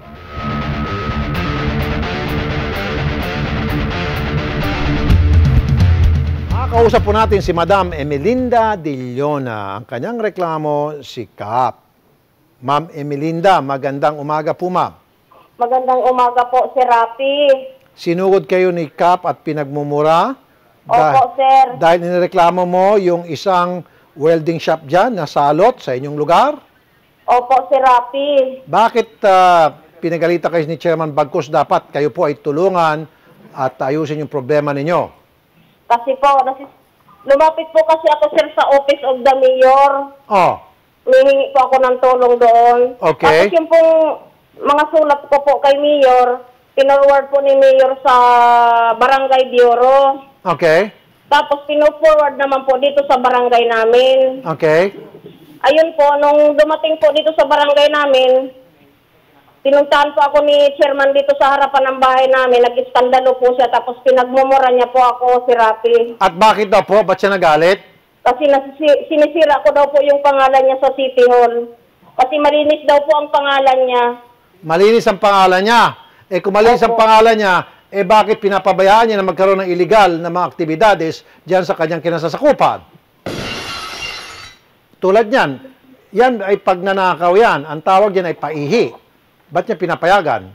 Kausap po natin si Madam Emelinda Dillona. Ang kanyang reklamo, si Kap. Ma'am Emelinda, magandang umaga po, ma'am.
Magandang umaga po, Sir Rafi.
Sinugod kayo ni Kap at pinagmumura?
Opo, sir.
Dahil nireklamo mo yung isang welding shop dyan na salot sa inyong lugar?
Opo, Sir Rafi.
Bakit pinagalita kayo ni Chairman Bagcos? Dapat kayo po ay tulungan at ayusin yung problema ninyo.
Kasi po, lumapit po kasi ako, sir, sa Office of the Mayor.
Oh.
Hihingi po ako ng tulong doon.
Okay.
Tapos yung pong mga sulat ko po kay Mayor,
pinorward po ni Mayor sa Barangay Dioro.
Okay.
Tapos pino-forward naman po dito sa barangay namin.
Okay.
Ayun po, nung dumating po dito sa barangay namin, pinuntahan po ako ni chairman dito sa harapan ng bahay namin. Nag-iskandalo po siya, tapos pinagmumura niya po ako, si Rapi.
At bakit daw po? Ba't siya nagalit?
Kasi sinisira ko daw po yung pangalan niya sa City Hall. Kasi malinis daw po ang pangalan niya.
Malinis ang pangalan niya. Eh kung malinis ang pangalan niya, eh bakit pinapabayaan niya na magkaroon ng illegal na mga aktibidades diyan sa kanyang kinasasakupan? Tulad niyan, yan ay pagnanakaw yan. Ang tawag yan ay paihi. Ba't niya pinapayagan?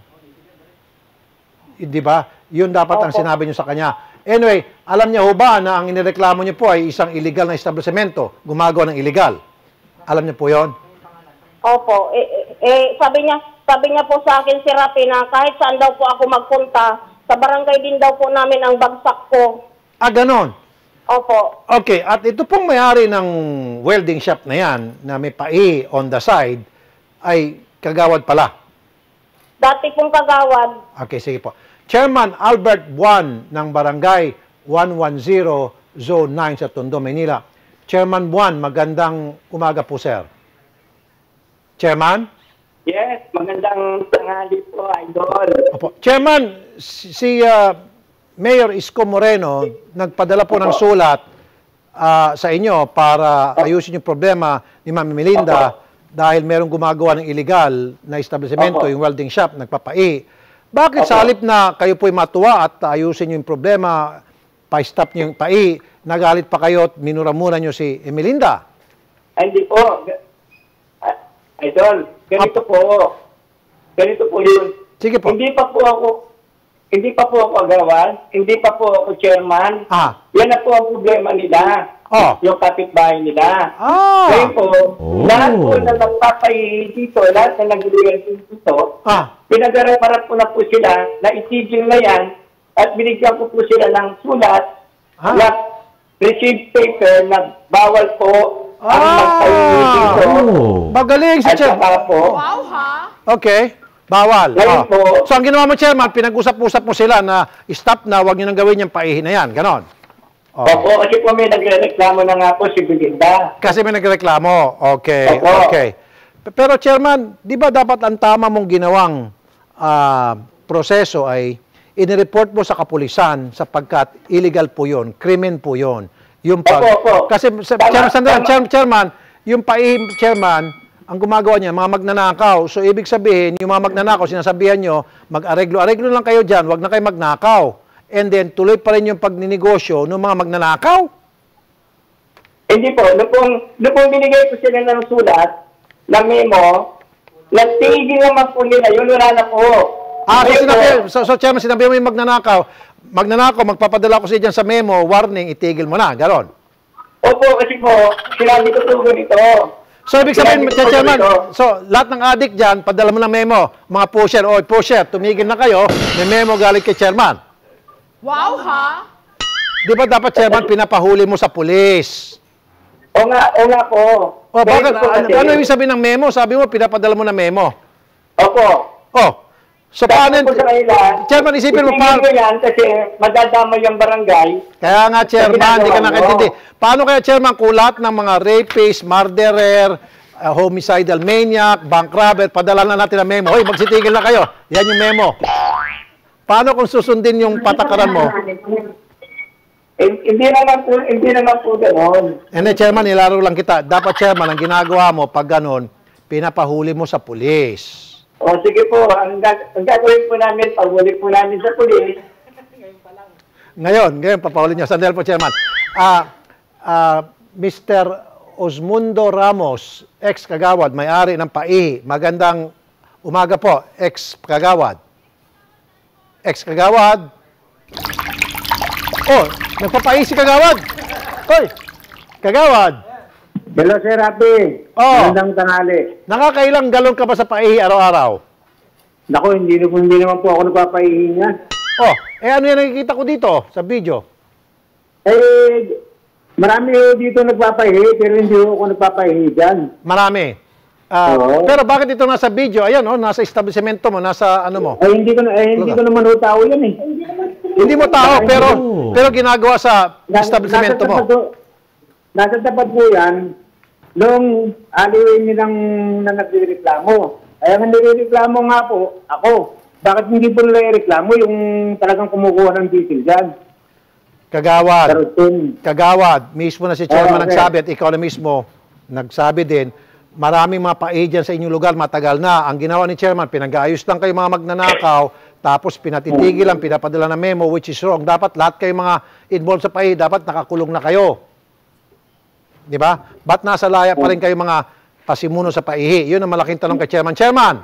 Di ba? Yun dapat ang sinabi niyo sa kanya. Anyway, alam niya ho ba na ang inireklamo niyo po ay isang illegal na establishmento, gumagawa ng illegal? Alam niyo po yon?
Opo. Sabi niya po sa akin si Rapi na kahit saan daw po ako magpunta, sa barangay din daw po namin ang bagsak ko.
Ah, ganon?
Opo.
Okay, at ito pong may-ari ng welding shop na yan, na may pai on the side, ay kagawad pala.
Dati pong kagawad.
Okay, sige po. Chairman Albert Buwan ng Barangay 110, Zone 9 sa Tondo, Manila. Chairman Buwan, magandang umaga po, sir. Chairman?
Yes, magandang tanghali po, Idol.
Opo. Chairman, si Mayor Isko Moreno nagpadala po ng sulat sa inyo para ayusin yung problema ni Ma'am Melinda dahil merong gumagawa ng illegal na establishmento, yung welding shop, nagpapai. Bakit sa halip na kayo po'y matuwa at ayusin yung problema, pa-stop niyo yung pai, nagalit pa kayo at minura-mura niyo si Melinda?
Ay, hindi po. Idol, ganito po. Ganito po yun.
Sige po.
Hindi pa po ako agawan, hindi pa po ako chairman. Yan na po ang problema nila. Yung kapitbahay nila. Ngayon po, lahat po na nagpapahihi dito, lahat na nag-reaction dito, pinag-araparat ko na po sila na itigil na yan at binigyan ko po sila ng sulat na receipt paper na bawal po ang magpahihi dito.
Magaling si Chairman.
Wow, ha?
Okay. Bawal. So, ang ginawa mo, Chairman, pinag-usap-usap mo sila na stop na, huwag nyo nang gawin yung paihi na yan. Ganon.
Opo, kasi po may nagreklamo na nga po si Belinda.
Kasi may nagreklamo. Okay. Okay. Pero, Chairman, di ba dapat ang tama mong ginawang proseso ay inireport mo sa kapulisan sapagkat illegal po yun, krimen po yun. Yung kasi, Chairman, yung paihi, Chairman, ang gumagawa niya, mga magnanakaw. So, ibig sabihin, yung mga magnanakaw, sinasabihan nyo, mag-areglo lang kayo dyan, wag na kayo magnakaw. And then, tuloy pa rin yung pagninegosyo ng mga magnanakaw?
Hindi po. Noong pong binigay ko sila ng sulat, na memo, natigil naman po nila, yun wala na po.
So, Chairman, sinabi mo yung magnanakaw, magpapadala ko siya dyan sa memo, warning, itigil mo na, garon.
Opo, kasi po, sinabi ko po ganito.
So, ibig sabihin, Chairman, so, lahat ng addict dyan, padala mo ng memo, mga pusher, tumigil na kayo, may memo galing kay Chairman.
Wow, ha?
Di ba dapat, Chairman, pinapahuli mo sa pulis?
O nga po.
Bakit? Ano yung sabihin ng memo? Sabi mo, pinapadala mo ng memo.
Opo.
So, paano, Chairman, isipin mo paano?
Yan kasi madadama yung barangay.
Kaya nga, Chairman, hindi ka nakaintindi. Paano kaya, Chairman, kung lahat ng mga rapist, murderer, homicidal maniac, bank robber, padala na natin ang memo. Hoy, magsitigil na kayo. Yan yung memo. Paano kung susundin yung patakaran mo?
Hindi naman po gano'n.
Chairman, nilaro lang kita. Dapat, Chairman, ang ginagawa mo, pag gano'n, pinapahuli mo sa pulis.
O sige po, ang gagawin po namin, paghuli po namin sa pulis.
Ngayon, papahuli nyo. Sandali po, Chairman. Mr. Osmundo Ramos, ex-kagawad, may-ari ng PAIHI. Magandang umaga po, ex-kagawad. Ex-kagawad. Nagpapaihi si kagawad. Hoy, kagawad.
Hello, Sir Rapi. Magandang tanghali.
Nakakailang galon ka ba sa paihi araw-araw?
Naku, hindi naman po ako nagpapaihi niya.
Ano yan nakikita ko dito sa video?
Marami dito nagpapaihi, pero hindi ako nagpapaihi dyan.
Marami. Pero bakit ito nasa video? Ayan, nasa establishmento mo, nasa ano mo?
Hindi ko naman tao yan eh.
Hindi mo tao, pero ginagawa sa establishmento mo.
Nasa tapat po yan, nung aliwin nilang na nagreklamo. Kaya nga nireklamo nga po, ako. Bakit hindi po nila ireklamo yung talagang kumukuha ng diesel dyan?
Kagawad, mismo na si Chairman nagsabi at ikaw na mismo nagsabi din, maraming mga paihi dyan sa inyong lugar, matagal na. Ang ginawa ni Chairman, pinag-aayos lang kayo mga magnanakaw, tapos pinatitigil lang, pinapadala na memo, which is wrong. Dapat lahat kayo mga involved sa paihi, dapat nakakulong na kayo. Di ba? Ba't nasa laya pa rin kayo mga pasimuno sa paihi? Yun ang malaking tanong kay Chairman. Chairman!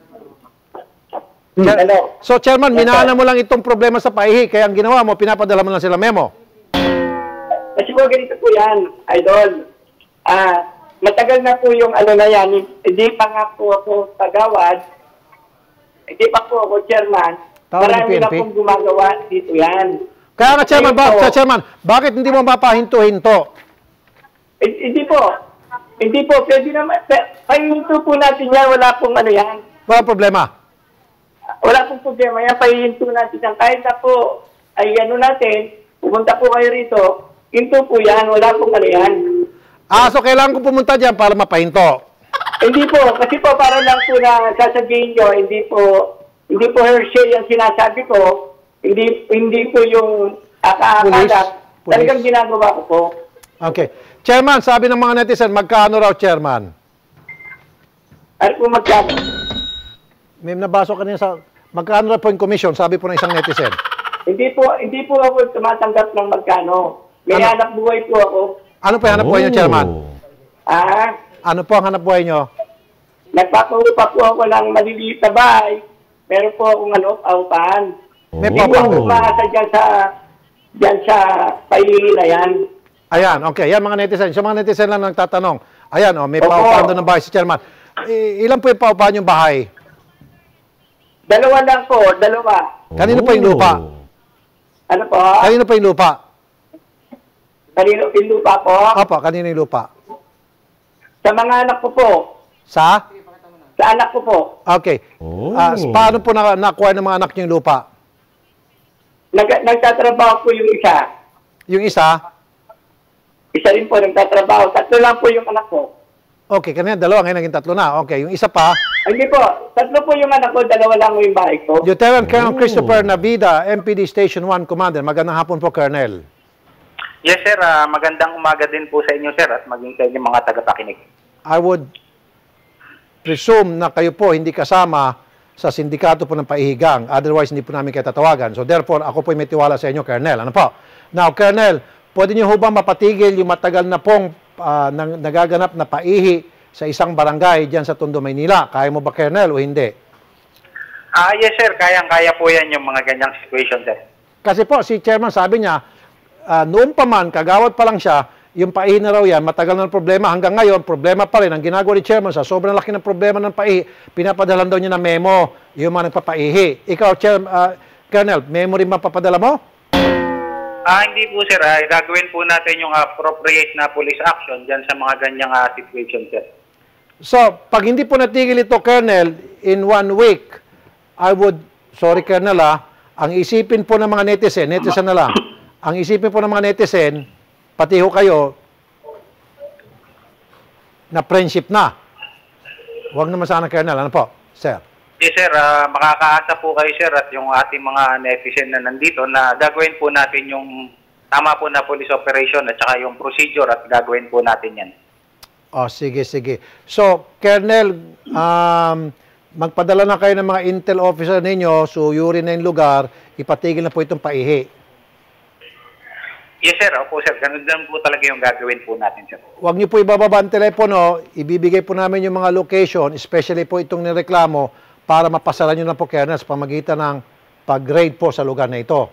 So, Chairman, minana mo lang itong problema sa paihi, kaya ang ginawa mo, pinapadala mo lang sila memo.
Kasi po, ganito po yan, Idol. Matagal na po yung ano na yan, hindi pa nga po ako tagawad, hindi pa po ako chairman, marami na pong gumagawa dito yan.
Kaya nga, Chairman, bakit hindi mo mapahinto-hinto?
Hindi po, pwede naman, pahihinto po natin yan, wala pong ano yan.
Walang problema.
Wala pong problema yan, pahihinto natin yan. Kahit na po, ay ano natin, pumunta po kayo rito, hinto po yan, wala pong ano yan.
So kailangan ko pumunta dyan para mapahinto?
Hindi po, kasi po para lang po na sasabihin nyo, hindi po Hershey ang sinasabi ko, hindi po yung akaakala. Talagang ginagawa ko po.
Okay. Chairman, sabi ng mga netizen, magkano raw, Chairman?
Ano po magkano?
May nabasa kanina sa, magkano raw po yung commission, sabi po ng isang netizen?
Hindi po ako tumatanggap ng magkano. May anak buhay po ako.
Ano po yung hanap buhay nyo, Chairman? Ano po ang hanap buhay nyo?
Nagpapaupa po ako ng maliliit na bahay. Meron po akong paupahan.
May
Hindi po ako maasa dyan sa pahihingi na yan.
Ayan, okay. Yan mga netizen. So mga netizen lang nagtatanong. Ayan, may paupahan doon ng bahay si Chairman. Ilan po yung paupahan yung bahay?
Dalawa lang po, dalawa.
Kanino po yung lupa?
Ano po?
Kanino po yung lupa?
Kanino yung lupa po?
Opo, kanino yung lupa?
Sa mga anak ko po.
Sa?
Sa anak ko po.
Okay. Paano po nakuha ng mga anak niyo yung lupa?
Nagtatrabaho po yung isa.
Yung isa?
Isa rin po nagtatrabaho. Tatlo lang po yung anak ko.
Okay, kanina dalawa, ngayon naging tatlo na. Okay, yung isa pa?
Hindi po. Tatlo po yung anak ko, dalawa lang yung bahay ko.
Lieutenant Colonel Christopher Navida, MPD Station 1 Commander. Magandang hapon po, Colonel.
Yes, sir. Magandang umaga din po sa inyo, sir, at maging sa inyong mga tagapakinig.
I would presume na kayo po hindi kasama sa sindikato po ng paihigang. Otherwise, hindi po namin kayo tatawagan. So, therefore, ako po may tiwala sa inyo, Colonel. Ano po? Now, Colonel, pwede niyo ho bang mapatigil yung matagal na pong nagaganap na paihi sa isang barangay dyan sa Tondo, Maynila? Kaya mo ba, Colonel, o hindi?
Yes, sir. Kayang-kaya po yan yung mga ganyang situation, sir.
Kasi po, si Chairman sabi niya, noon pa man, kagawad pa lang siya, yung paihi na raw yan, matagal na problema. Hanggang ngayon, problema pa rin. Ang ginagawa ni Chairman sa sobrang laki ng problema ng paihi, pinapadalan daw niya ng memo yung mga nagpapaihi. Ikaw, Colonel, memo rin mapapadala mo?
Hindi po, sir. Gagawin po natin yung appropriate na police action dyan sa mga ganyang situation, sir.
So, pag hindi po natigil ito, Colonel, in 1 week, sorry, Colonel, ang isipin po ng mga netizen na lang, ang isipin po ng mga netizen, pati ho kayo, na friendship na. Huwag naman sana, Colonel. Ano po, sir?
Yes, sir. Makakaasa po kayo, sir, at yung ating mga netizen na nandito na gagawin po natin yung tama po na police operation at saka yung procedure at gagawin po natin yan.
Sige, sige. So, Colonel, magpadala na kayo ng mga intel officer ninyo, suyurin na yung lugar, ipatigil na po itong paihi.
Yes, sir. Opo, sir. Ganun din po talaga yung gagawin po natin, sir.
Huwag niyo po ibababa ang telepono, ibibigay po namin yung mga location, especially po itong nireklamo, para mapasalan nyo na po, Colonel, sa pamagitan ng pag-raid po sa lugar na ito.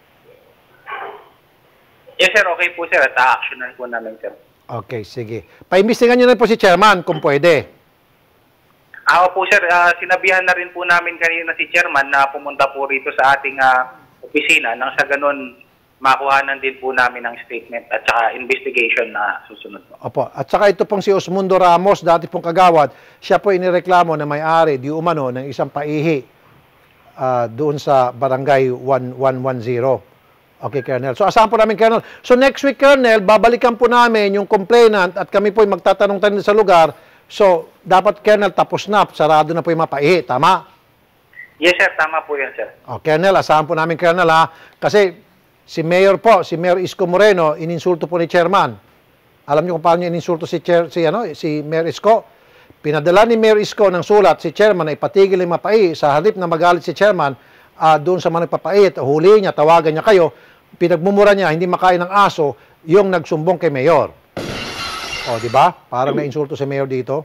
Yes, sir. Okay po, sir. At a-actionan po namin, sir.
Okay, sige. Paimbestigan nyo na po si Chairman kung pwede.
Po, sir. Sinabihan na rin po namin kanina si Chairman na pumunta po rito sa ating opisina nang sa ganun makuhanan din po namin ng statement at saka investigation na susunod po.
Opo. At saka ito pong si Osmundo Ramos, dati pong kagawad, siya po inireklamo na may-ari di umano ng isang paihi doon sa barangay 1110. Okay, Colonel. So, asahan po namin, Colonel. So, next week, Colonel, babalikan po namin yung complainant at kami po magtatanong-tanong sa lugar. So, dapat, Colonel, tapos na, sarado na po yung mapaihi. Tama?
Yes, sir. Tama po yan, sir.
Okay, Colonel, asahan po namin, Colonel, ha? Kasi si Mayor Isko Moreno, ininsulto po ni Chairman. Alam niyo kung paano niya ininsulto si Mayor Isko? Pinadala ni Mayor Isko ng sulat si Chairman na ipatigil yung mapaihi. Sa halip na magalit si Chairman, doon sa mga nagpapait, huli niya, tawagan niya kayo, pinagmumura niya, hindi makain ng aso, yung nagsumbong kay Mayor. O, di ba? Parang na-insulto si Mayor dito.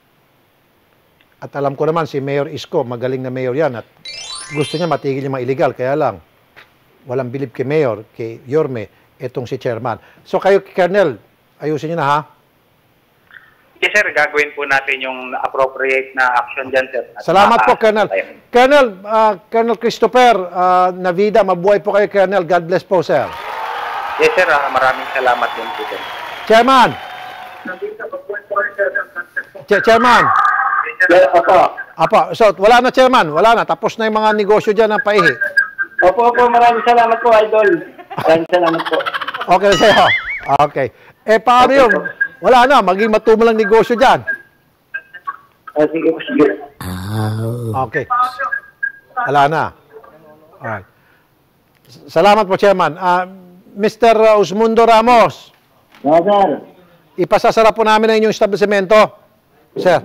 At alam ko naman, si Mayor Isko, magaling na Mayor yan, at gusto niya matigil yung mga illegal, kaya lang, walang bilib kay Mayor, kay Yorme, itong si Chairman. So, kayo, Colonel, ayusin niyo na, ha?
Yes, sir. Gagawin po natin yung appropriate na action dyan, sir. At
salamat po, Colonel. Colonel Christopher Navida, mabuhay po kayo, Colonel. God bless po, sir.
Yes, sir. Maraming salamat din po, sir.
Chairman! Chairman! Apo. So, wala na, Chairman. Wala na. Tapos na yung mga negosyo dyan ng paihi.
Opo. Maraming salamat po, Idol. Maraming salamat po.
Okay na sa'yo. Okay. Paano yung... Wala na, maging matumal ang negosyo dyan.
Sige.
Okay. Wala na. Alright. Salamat po, Chairman. Mr. Osmundo Ramos.
Sir.
Ipasasara po namin ang inyong establishmento. Sir.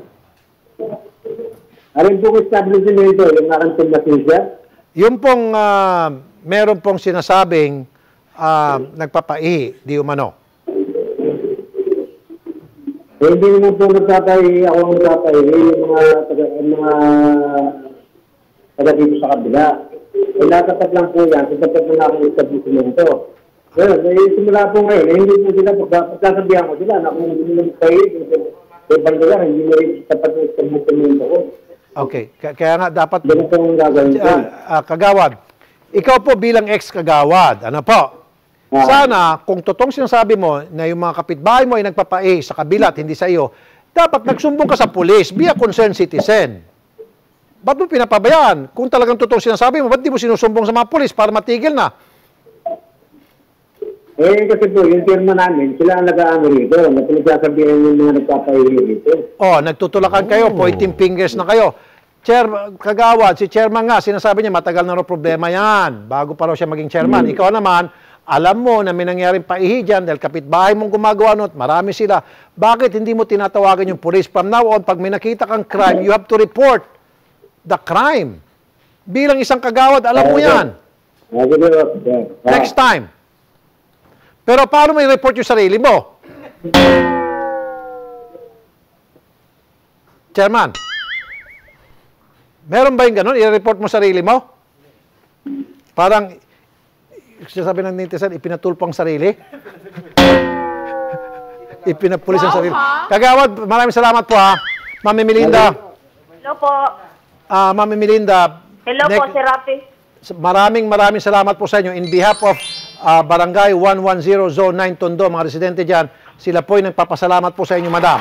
Alin po establishmento? Yung nakantong na sir?
Yung pong, meron pong sinasabing nagpapaihi, di umano.
Hindi naman po nagpapaihi, ako ang nagpapaihi, yung mga taga dito sa kabila. Natapat lang po yan, tapat na akong establishmento. Well, simula po ngayon, hindi po sila, pagkasabihan ko sila, na kung hindi naman kayo, kung banda hindi na rin tapat ng establishmento ko. Okay,
kaya nga dapat,
kagawad,
ikaw po bilang ex-kagawad, ano po? Sana, kung totoong sinasabi mo na yung mga kapitbahay mo ay nagpapaihi sa kabila at hindi sa iyo, dapat nagsumbong ka sa pulis, be a concerned citizen. Ba't mo pinapabayaan? Kung talagang totoong sinasabi mo, ba't di mo sinusumbong sa mga pulis para matigil na?
Kasi po, yung firma namin, sila ang nag-aano rito, na pinagsasabihan yung mga nagpapaihi rito.
Nagtutulakan kayo, pointing fingers na kayo. Kagawad, si chairman nga, sinasabi niya, matagal na raw problema yan, bago pa raw siya maging chairman. Ikaw naman, alam mo na may nangyaring paihi dyan dahil kapitbahay mong gumagawa nun, marami sila. Bakit hindi mo tinatawagan yung police? From now on, pag may nakita kang crime, you have to report the crime. Bilang isang kagawad, alam mo yan. Next time. Pero paano mo i-report yung sarili mo? Chairman, meron ba yung ganun? I-report mo sarili mo? Parang, sabi ng netizen, ipinatulpo ang sarili. Ipinapulis ang sarili. Kagawad, maraming salamat po, ha. Mami Melinda.
Hello po.
Mami Melinda.
Hello po, Sir Rafi.
Maraming salamat po sa inyo. In behalf of Barangay 110 Zone 9 Tondo, mga residente dyan, sila po ay nagpapasalamat po sa inyo, madam.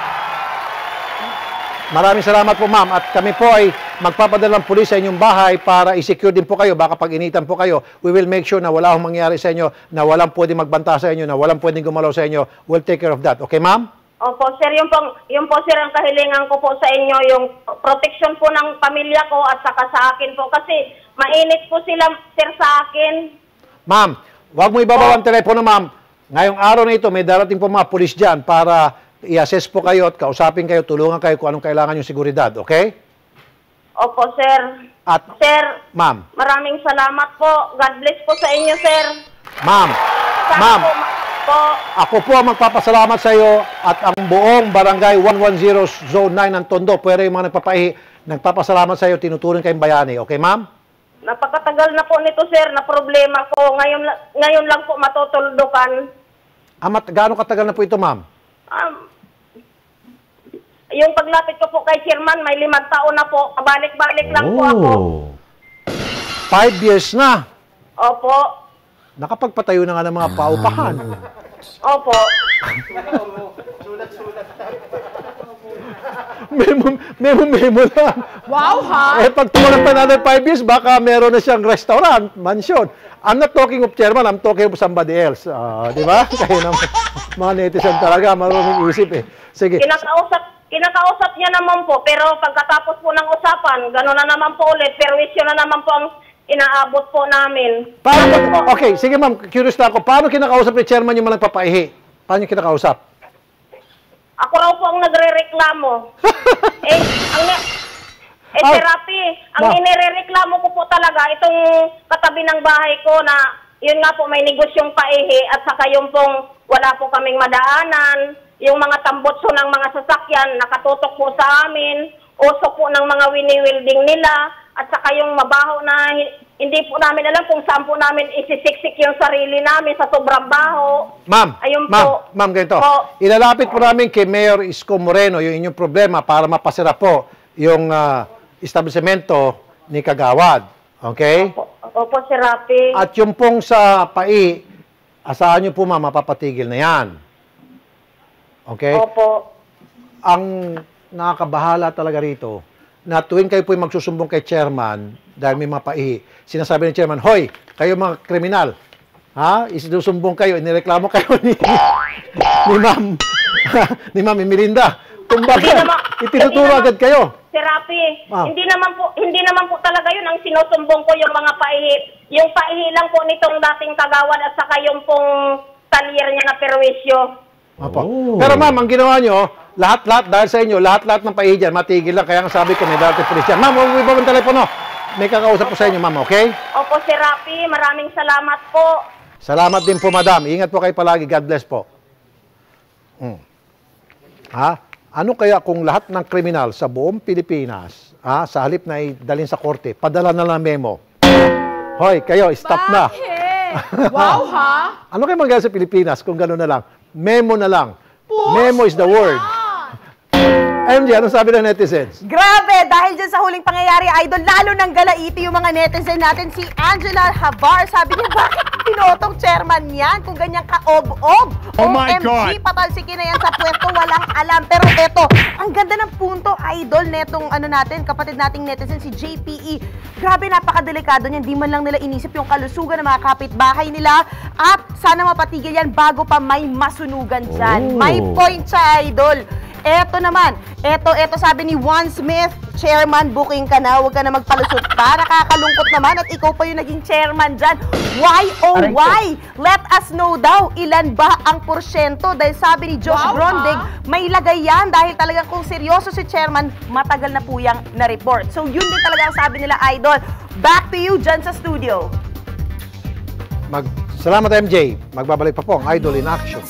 Maraming salamat po, ma'am. At kami po ay magpapadala ng pulis sa inyong bahay para i-secure din po kayo. Baka pag initan po kayo, we will make sure na wala akong mangyari sa inyo, na walang pwedeng magbanta sa inyo, na walang pwedeng gumalaw sa inyo. We'll take care of that. Okay, ma'am?
Opo, sir. Yung po, sir, ang kahilingan ko po sa inyo, yung protection po ng pamilya ko at saka sa akin po. Kasi mainit po sila, sir, sa akin.
Ma'am, huwag mo ibabaw ang telepono, ma'am. Ngayong araw na ito, may darating po mga pulis dyan para i-assess po kayo at kausapin kayo, tulungan kayo kung anong kailangan yung seguridad, okay?
Opo, sir.
At,
sir,
ma'am,
maraming salamat po. God bless po sa inyo, sir.
Ma'am, ako po ang magpapasalamat sa iyo at ang buong Barangay 110 Zone 9 ng Tondo, pwede yung mga nagpapasalamat sa iyo, tinuturing kayong bayani, okay, ma'am?
Napakatagal na po nito, sir, na problema ko. Ngayon lang po matutuldukan.
Gaano katagal na po ito, ma'am?
Yung paglapit ko po kay chairman, may 5 taon na po. Kabalik-balik lang po ako.
5 years na.
Opo.
nakapagpatayo na nga ng mga paupahan.
Opo.
Memo lang.
Wow, ha?
Eh, pag tumalang pa another 5 years, baka meron na siyang restaurant, mansion. I'm not talking of chairman, I'm talking of somebody else. Di ba? Kayo naman, mga netizen talaga, marunong isip eh. Sige.
Kinakausap niya naman po, pero pagkatapos po ng usapan, gano'n na naman po ulit, perwisyo na naman po ang inaabot po namin.
Okay, sige ma'am, curious na ako. Paano kinakausap ni chairman yung mga nagpapaihi? Paano yung kinakausap?
Ako raw po ang nagre-reklamo. Therapy, ang inirereklamo ko po talaga, itong katabi ng bahay ko na, yun nga po, may negosyong paihi at saka yung pong wala po kaming madaanan, yung mga tambotso ng mga sasakyan, nakatutok po sa amin, usok po ng mga wini-wielding nila, at saka yung mabaho na hindi po namin alam kung saan po namin isisiksik yung sarili namin sa sobrang baho.
Ma'am, ganito. Ilalapit po namin kay Mayor Isko Moreno yung inyong problema para mapasira po yung establishmento ni Kagawad. Okay?
Opo, Sir Rafi.
At yung pong sa PAI, asahan nyo po ma'am, mapapatigil na yan. Okay?
Opo.
Ang nakakabahala talaga rito, na tuwing kayo po yung magsusumbong kay chairman dahil may mga paihi, sinasabi ng chairman, hoy, kayo mga kriminal, ha? Isusumbong kayo, inireklamo kayo ni Ma'am Emilinda. Kung bakit, itinuturo agad kayo.
Sir Rafi, hindi naman po talaga yun ang sinusumbong ko yung mga paihi. Yung paihi lang po nitong dating Kagawad at saka yung pong talyer niya na perwisyo.
Pero ma'am, ang ginawa nyo, lahat-lahat dahil sa inyo, lahat-lahat ng paihi dyan, matigil lang. Kaya nga sabi ko, may dating pulis dyan. Ma'am, huwag mo ibang telepono. May kakausap po sa inyo, ma'am, okay?
Opo, Sir Rafi, maraming salamat po.
Salamat din po, madam. Ingat po kayo palagi. God bless po. Ano kaya kung lahat ng kriminal sa buong Pilipinas, sa halip na idalhin sa korte, padala na lang memo? Hoy, kayo, stop na.
Wow, ha?
Ano kayo mangyari sa Pilipinas kung gano'n na lang? Memo na lang. Memo is the word. MJ, anong sabi ng netizens?
Grabe! Dahil dyan sa huling pangyayari, idol, lalo nang galaiti yung mga netizen natin. Si Angela Habar, sabi niya, bakit pinotong chairman yan kung ganyan ka-ob-ob?
Oh my God!
OMG, patalsikin na yan sa pwesto, walang alam. Pero eto, ang ganda ng punto, idol, netong kapatid nating netizen, si JPE. Grabe, napakadelikado niyan. Di man lang nila inisip yung kalusugan ng mga kapitbahay nila. At sana mapatigil yan bago pa may masunugan dyan. May point siya, idol. Eto naman, eto sabi ni Juan Smith, chairman, booking ka na, huwag ka na magpalusot pa. Nakakalungkot naman at ikaw pa yung naging chairman dyan. Why, oh why? Let us know daw, ilan ba ang porsyento? Dahil sabi ni Josh Brondig, may lagay yan dahil talagang kung seryoso si chairman, matagal na po yung na-report. So yun din talaga ang sabi nila, idol. Back to you dyan sa studio.
Salamat, MJ. Magbabalik pa po ang Idol in Action.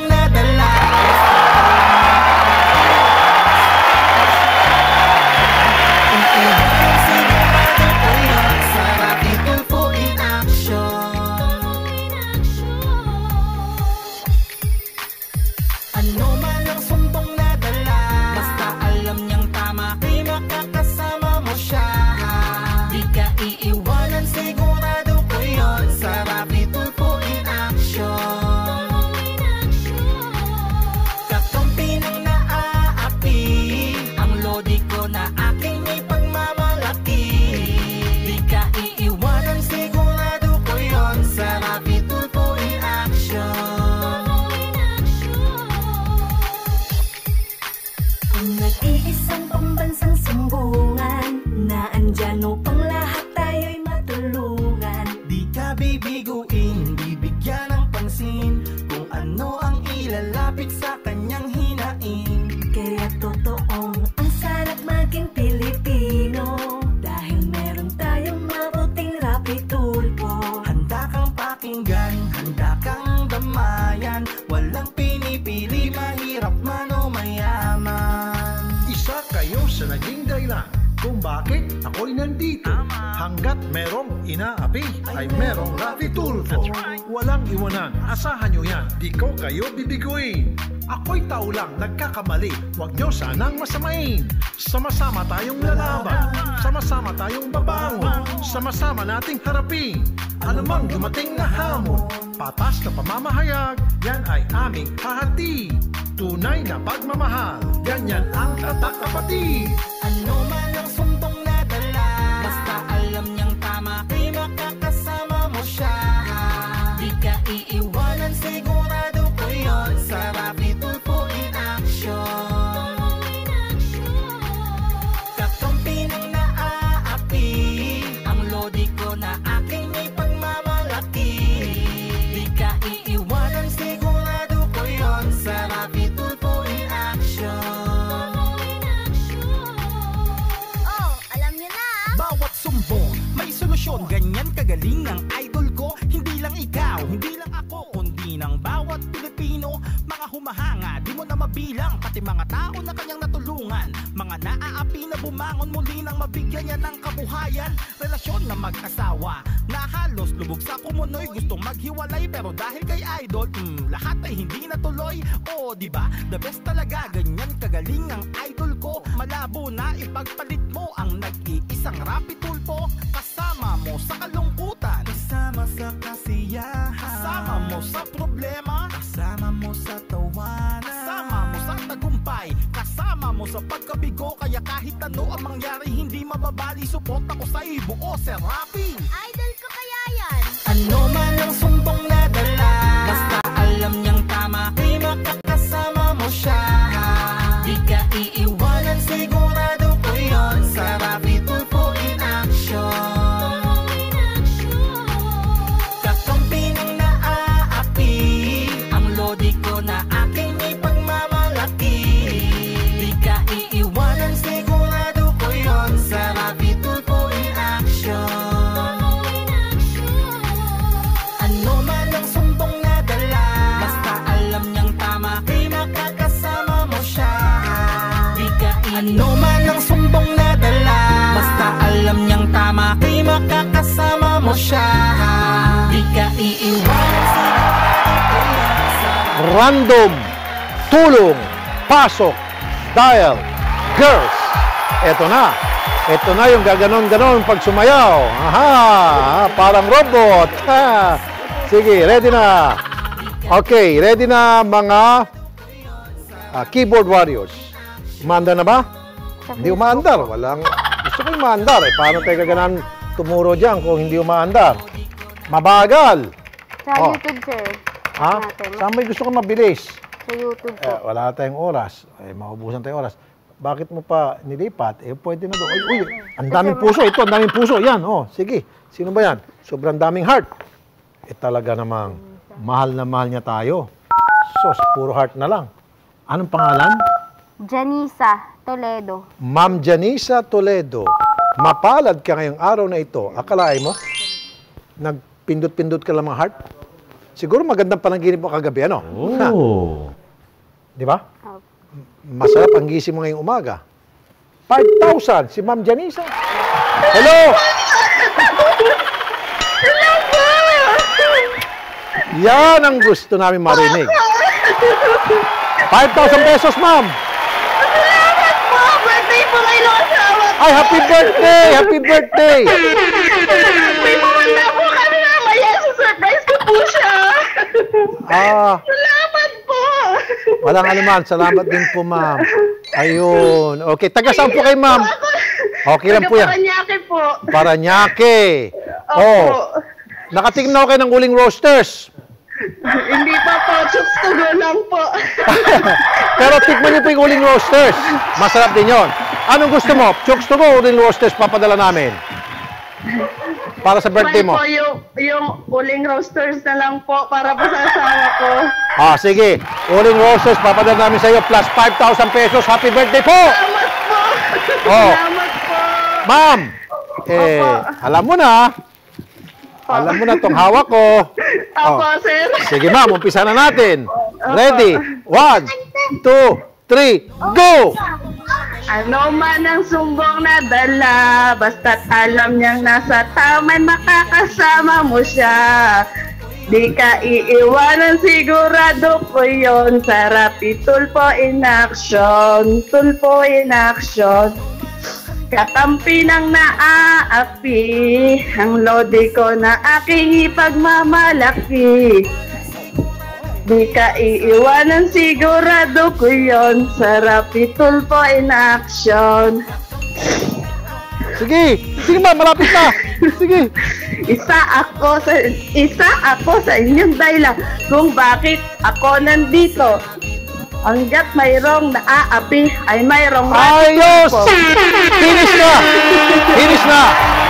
Kung bakit ako'y nandito. Hanggat merong inaapi ay merong Rafi Tulfo. Walang iwanan, asahan nyo yan. Di ko kayo bibiguin. Ako'y tao lang, nagkakamali. Huwag nyo sanang masamain. Sama-sama tayong lalaban. Sama-sama tayong babangon. Sama-sama nating harapin Anumang dumating na hamon, patas na pamamahayag, yan ay aming hahati. Tunay na pagmamahal, ganyan ang tatak kapatid.
Ano man ang sumbong na dala, basta alam niyang tama, kay makakasama mo siya. Di ka iiwanan, sigurado ko yun, sa Rapi Tulfo in action. Kakampi ng naaapi, ang lodi ko na aking may pagmamalaki. Di ka iiwanan, sigurado ko yun, sa Rapi Tulfo in action.
Oh, alam niyo na.
Bawat sumbong, may solusyon, ganyan kagaling ang idol ko. Hindi lang ikaw, hindi lang ako, kundi ng bawat Pilipino. Mga humahanga, di mo na mabilang, pati mga tao na kanyang natulungan. Mga naaapi na bumangon muli nang mabigyan niya ng kabuhayan. Relasyon na mag-asawa, na halos lubog sa kumunoy. Gustong maghiwalay pero dahil kay idol, lahat ay hindi natuloy. O diba, the best talaga, ganyan kagaling ang idol ko. Malabo na ipagpalit mo ang nag-iisang Rapi Tulfo. Kasama mo sa kalungkutan, kasama sa kasiyahan, kasama mo sa problema, kasama mo sa tawanan, kasama mo sa tagumpay, kasama mo sa pagkabigo. Kaya kahit ano ang mangyari, hindi mababali. Support ako sa buo, Sir Rapi.
Idol ko kaya yan.
Ano man ang sumbong na dala, basta alam niyang tama, kay makakasama mo siya. Di ka iiwanan, sigurado ko yun, sa Rapi Tulfo in action. Kakampi ng naaapi, ang lodi ko na aking may pagmamalaki. Di ka iiwanan, sigurado ko yun, sa Rapi Tulfo in action. Ano man ang sumbong na dala, basta alam niyang tama, kay makakasama mo siya. Di ka ano man ang sumbong na dala, basta alam niyang tama, kay makakasama mo siya. Di ka iiwanan, sigurado ko yan, sa
Random, tulong, pasok, dial, girls. Eto na. Ito na yung gaganon-ganon pag sumayaw. Aha, parang robot. Ha. Sige, ready na. Okay, ready na mga keyboard warriors. Umaandar na ba? Hindi umaandar. Walang, gusto ko umaandar. Paano tayo gaganan tumuro dyan kung hindi umaandar? Mabagal.
Sa YouTube, sir.
Ha? Saan may gusto ko mabilis?
Sa YouTube po.
Wala tayong oras. Maubusan tayong oras. Bakit mo pa nilipat? Pwede na doon. Uy, ang daming puso. Ito, ang daming puso. Yan, sige. Sino ba yan? Sobrang daming heart. Talaga namang mahal na mahal niya tayo. Sos, puro heart na lang. Anong pangalan?
Janisa Toledo.
Ma'am Janisa Toledo. Mapalad ka ngayong araw na ito. Akalain mo? Nagpindot-pindot ka lang mga heart? Siguro magandang panaginip mo kagabi, ano? Oh. Di ba? Masarap ang gising mo ngayong umaga. 5,000 si Ma'am Janisa. Hello! Yan ang gusto namin marinig. 5,000 pesos, ma'am.
Salamat po! Birthday po kayo asawa ko!
Ay, happy birthday! Happy birthday!
May pumunta po kami mamaya. Surprise ko po siya. Salamat po!
Walang anuman. Salamat din po, ma'am. Ayun. Okay, taga saan po kayo, ma'am? Okay lang po yan.
Paranaque po.
Paranaque. Oh. Nakatingin na ako kayo ng Uling Roasters.
Hindi pa po. Chooks to go lang po.
Pero tikman niyo po yung Uling Roasters. Masarap din yon. Anong gusto mo? Chooks to go, Uling Roasters, papadala namin. Para sa birthday mo.
Po, yung Uling Roasters na lang po para po sa asawa ko.
Sige. Uling Roasters, papadala namin sa iyo plus 5,000 pesos. Happy birthday po!
Salamat po! Salamat po!
Ma'am, alam mo na. Alam mo na itong hawak ko.
Opo, sir.
Sige, ma'am, umpisa na natin. Ready? 1, 2, 3, go!
Ano man ang sumbong na dala, basta't alam niyang nasa tama'y makakasama mo siya. Di ka iiwanan, sigurado ko yun. Sa Rapi Tulfo in action, Tulfo in action. Katampi ng naaapi, ang lodi ko na aking ipagmamalaki. Di ka iiwanan, sigurado ko yon, sa Rapi Tulfo in action.
Sige, sige ba, malapit na. Sige.
Isa ako sa inyong dahilan kung bakit ako nandito. Hanggat mayroong naaapi ay mayroong
ayos! Finish na! Finish na!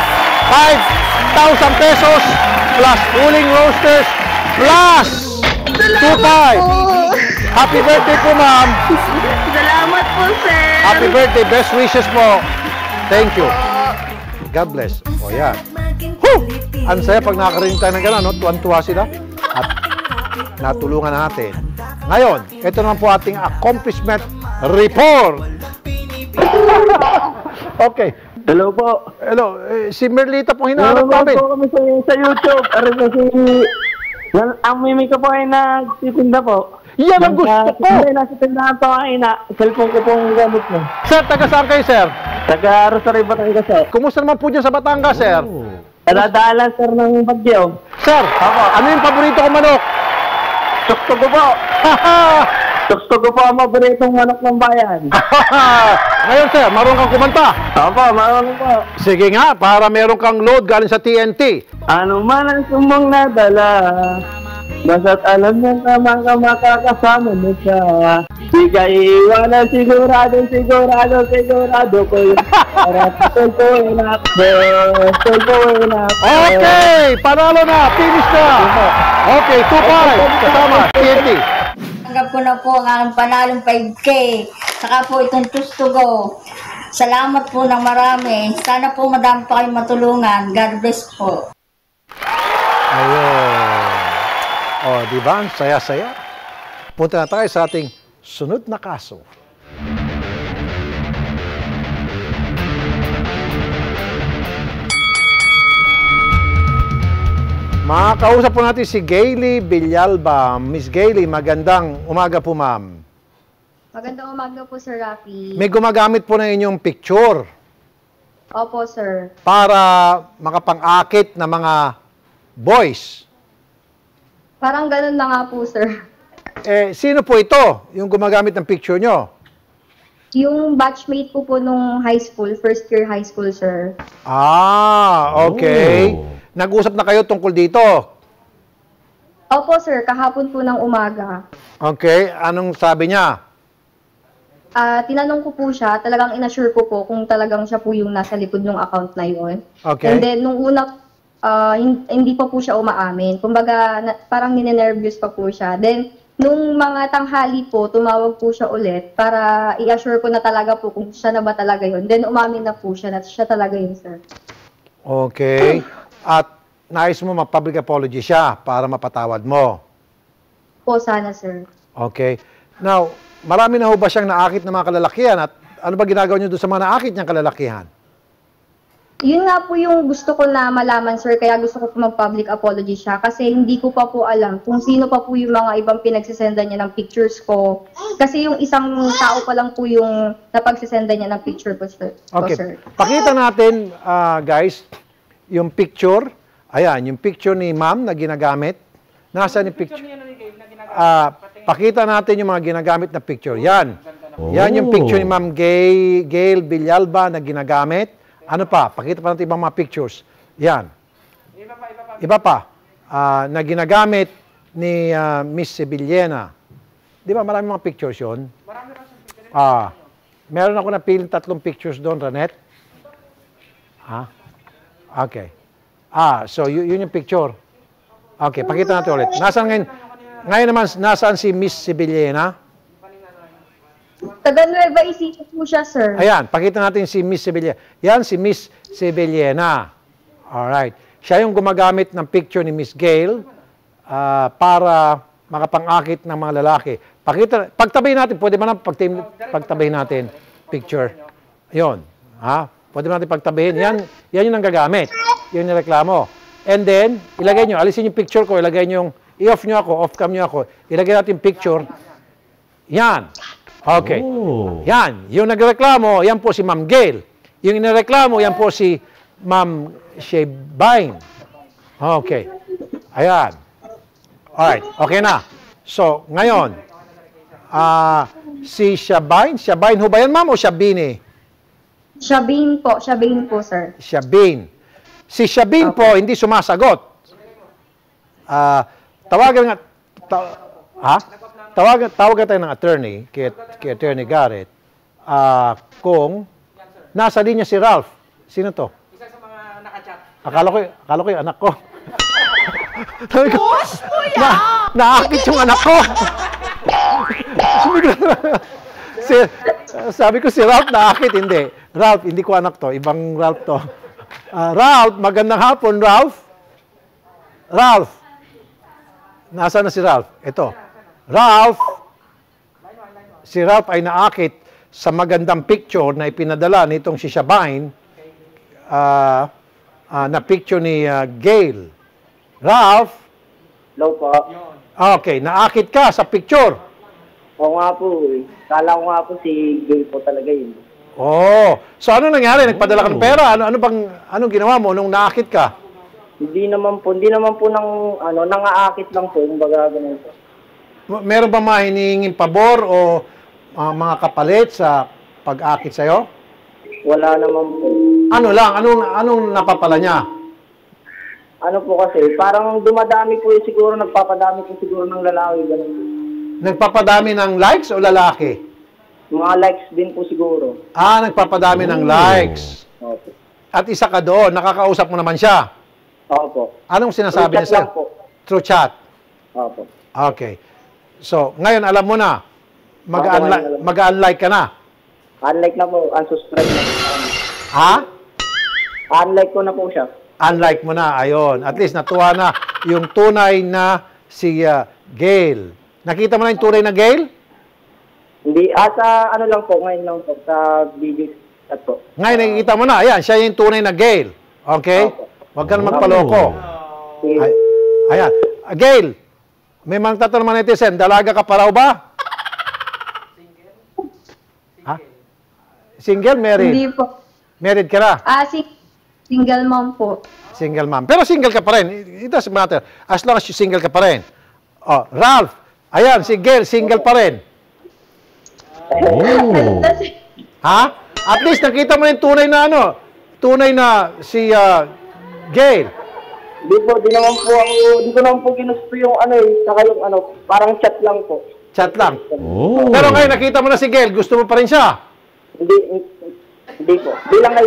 5,000 pesos plus Uling Roasters plus 2,500. Happy birthday po, ma'am!
Salamat po, sir!
Happy birthday! Best wishes po! Thank you! God bless. O yan. Whew! Ang saya pag nakakarinig tayo ng gano'n, no? Tuwan-tuwa sila. At natulungan natin. Ngayon, ito naman po ating accomplishment report. Okay.
Hello po.
Hello. Si Merlita po hinahanap namin.
Hello po kami sa YouTube. Aray po ang mimi ko po ay nagtitinda po.
Yan ang gusto ko.
Hindi, nasa tindahan po kayo na. Cellphone ko pong gamit mo.
Sir, taga saan kayo, sir?
Taga Rosario, Batangas, sir.
Kumusta naman po dyan sa Batangas, sir?
Nadadaalan, sir, ng bagyo.
Sir, ano yung paborito kong manok?
Tuktugo po. Tuktugo po ang paboritong manok ng bayan.
Ngayon, sir, marunong kang kumanta?
Opo, marunong po.
Sige nga, para meron kang load galing sa TNT.
Ano man ang sumong nadala, basta't alam niyang tama ka makakasama mo siya. Di ka iiwanan, sigurado ko yun. Para tutulpuin ako.
Okay, panalo na, finish na. Okay, 2-5, kasama, TNT.
Tanggap ko na po ang aking panalong 5K. Saka po itong Tustugo. Salamat po ng marami. Sana po madami pa kayong matulungan. God bless po.
Ayun. O, di ba? Ang saya-saya. Punta na tayo sa ating sunod na kaso. Makakausap po natin si Gayle Villalba. Miss Gayle, magandang umaga po, ma'am.
Magandang umaga po, Sir Rafi.
May gumagamit po ng inyong picture.
Opo, sir.
Para makapang-akit na mga boys.
Parang ganun na nga po, sir.
Sino po ito, yung gumagamit ng picture nyo?
Yung batchmate po nung high school, first year high school, sir.
Okay. Oh. Nag-usap na kayo tungkol dito?
Opo, sir. Kahapon po ng umaga.
Okay. Anong sabi niya?
Tinanong ko po siya, talagang inassure ko po kung talagang siya po yung nasa likod ng account na yun.
Okay.
And then, nung una, hindi pa po siya umaamin. Kumbaga, parang ninenervyos pa po siya. Then, nung mga tanghali po, tumawag po siya ulit para i-assure ko na talaga po kung siya na ba talaga yun. Then, umamin na po siya na siya talaga yun, sir.
Okay. At nais mo mag-public apology siya para mapatawad mo?
Po, sana, sir.
Okay. Now, marami na ho ba siyang naakit ng mga kalalakihan? At ano ba ginagawa niyo doon sa mga naakit niyang kalalakihan?
Yun nga po yung gusto ko na malaman, sir. Kaya gusto ko po mag-public apology siya. Kasi hindi ko pa po alam kung sino pa po yung mga ibang pinagsisendan niya ng pictures ko. Kasi yung isang tao pa lang po yung napagsisendan niya ng picture po, sir.
Okay.
Po, sir.
Pakita natin, guys, yung picture. Ayan, yung picture ni ma'am na ginagamit. Nasaan yung picture? Pakita natin yung mga ginagamit na picture. Yan. Yan yung picture ni ma'am Gayle Villalba na ginagamit. Ano pa? Pakita pa natin ibang mga pictures. Yan. Iba pa. Na ginagamit ni Miss Sevillena. Di ba marami mga pictures yun? Meron ako napiling 3 pictures doon, Ranet. Okay. So yun yung picture. Okay, pakita natin ulit. Nasaan ngayon naman, nasaan si Miss Sevillena?
Taga Nueva Ecija po siya, sir.
Ayan, pakita natin si Miss Sevillena. Yan si Miss Sevillena. Alright. Siya yung gumagamit ng picture ni Miss Gayle para makapang-akit ng mga lalaki. Pagtabihin natin, pwede ba na pagtabihin natin picture? Yun. Pwede ba natin pagtabihin? Yan yung nanggagamit. Yan yung reklamo. And then, ilagay nyo, alisin yung picture ko, ilagay nyo yung, i-off nyo ako, off-cam nyo ako, ilagay natin picture. Yan. Okay. Yan. Yung nagreklamo, yan po si Ma'am Gayle. Yung inireklamo, yan po si Ma'am Shebain. Okay. Ayan. Alright, okay na. So, ngayon, si Shebain ho ba yan, ma'am, o Shabini?
Shabin po, sir.
Shabin. Si Shabin po, hindi sumasagot. Tawagan nga, tawagan tayo ng attorney, kay Attorney Garrett, kung nasa linya si Ralph. Sino to?
Isa sa mga nakachat.
Akala ko yung anak ko.
Boss mo yan!
Naakit yung anak ko. Sabi ko si Ralph naakit, hindi. Ralph, hindi ko anak to. Ibang Ralph to. Ralph, magandang hapon, Ralph. Ralph. Nasaan na si Ralph? Ito. Ralph. Si Ralph ay naakit sa magandang picture na ipinadala nitong si Shebain na picture ni Gail. Ralph?
Hello po.
Okay, naakit ka sa picture.
Oo nga po. Kala ko nga po si Gail po talaga yun.
Oh, so ano nangyari? Nagpadala ka ng pera? Anong ginawa mo nung naakit ka?
Hindi naman po nangaakit lang po, kumbaga ganun po.
Meron ba mga hinihinging pabor o mga kapalit sa pag-akit sa'yo?
Wala naman po.
Ano lang? Anong napapala niya?
Ano po kasi, parang dumadami po siguro, nagpapadami po siguro ng lalaki, ganun po.
Nagpapadami ng likes o lalaki?
Mga likes din po siguro.
Nagpapadami ng likes.
Opo.
At isa ka doon, nakakausap mo naman siya?
Opo.
Anong sinasabi niya sa'yo? Through chat?
Opo.
Okay. So, ngayon alam mo na, mag-unlike ka na?
Unlike na po, unsubscribe na.
Ha?
Unlike ko na po siya.
Unlike mo na, ayon. At least natuwa na yung tunay na si Gail. Nakita mo na yung tunay na Gail?
Hindi, sa ano lang po, ngayon lang po, sa video chat po.
Ngayon nakikita mo na, ayan, siya yung tunay na Gail. Okay? Huwag ka na magpaloko. Ayan. Gail, may mga tatanong mga netizen, dalaga ka pa raw ba? Ha? Single, married?
Hindi po.
Married ka na?
Single mom po.
Single mom. Pero single ka pa rin. It doesn't matter. As long as you single ka pa rin. Oh, Ralph, ayan, si Gail, single pa rin. Oh. Ha? At least nakita mo yung tunay na si Gail.
Di ko naman po ginusto yung saka yung parang chat lang po.
Chat lang? Oh. Pero ngayon nakita mo na si Gail, gusto mo pa rin siya?
Hindi po. Di lang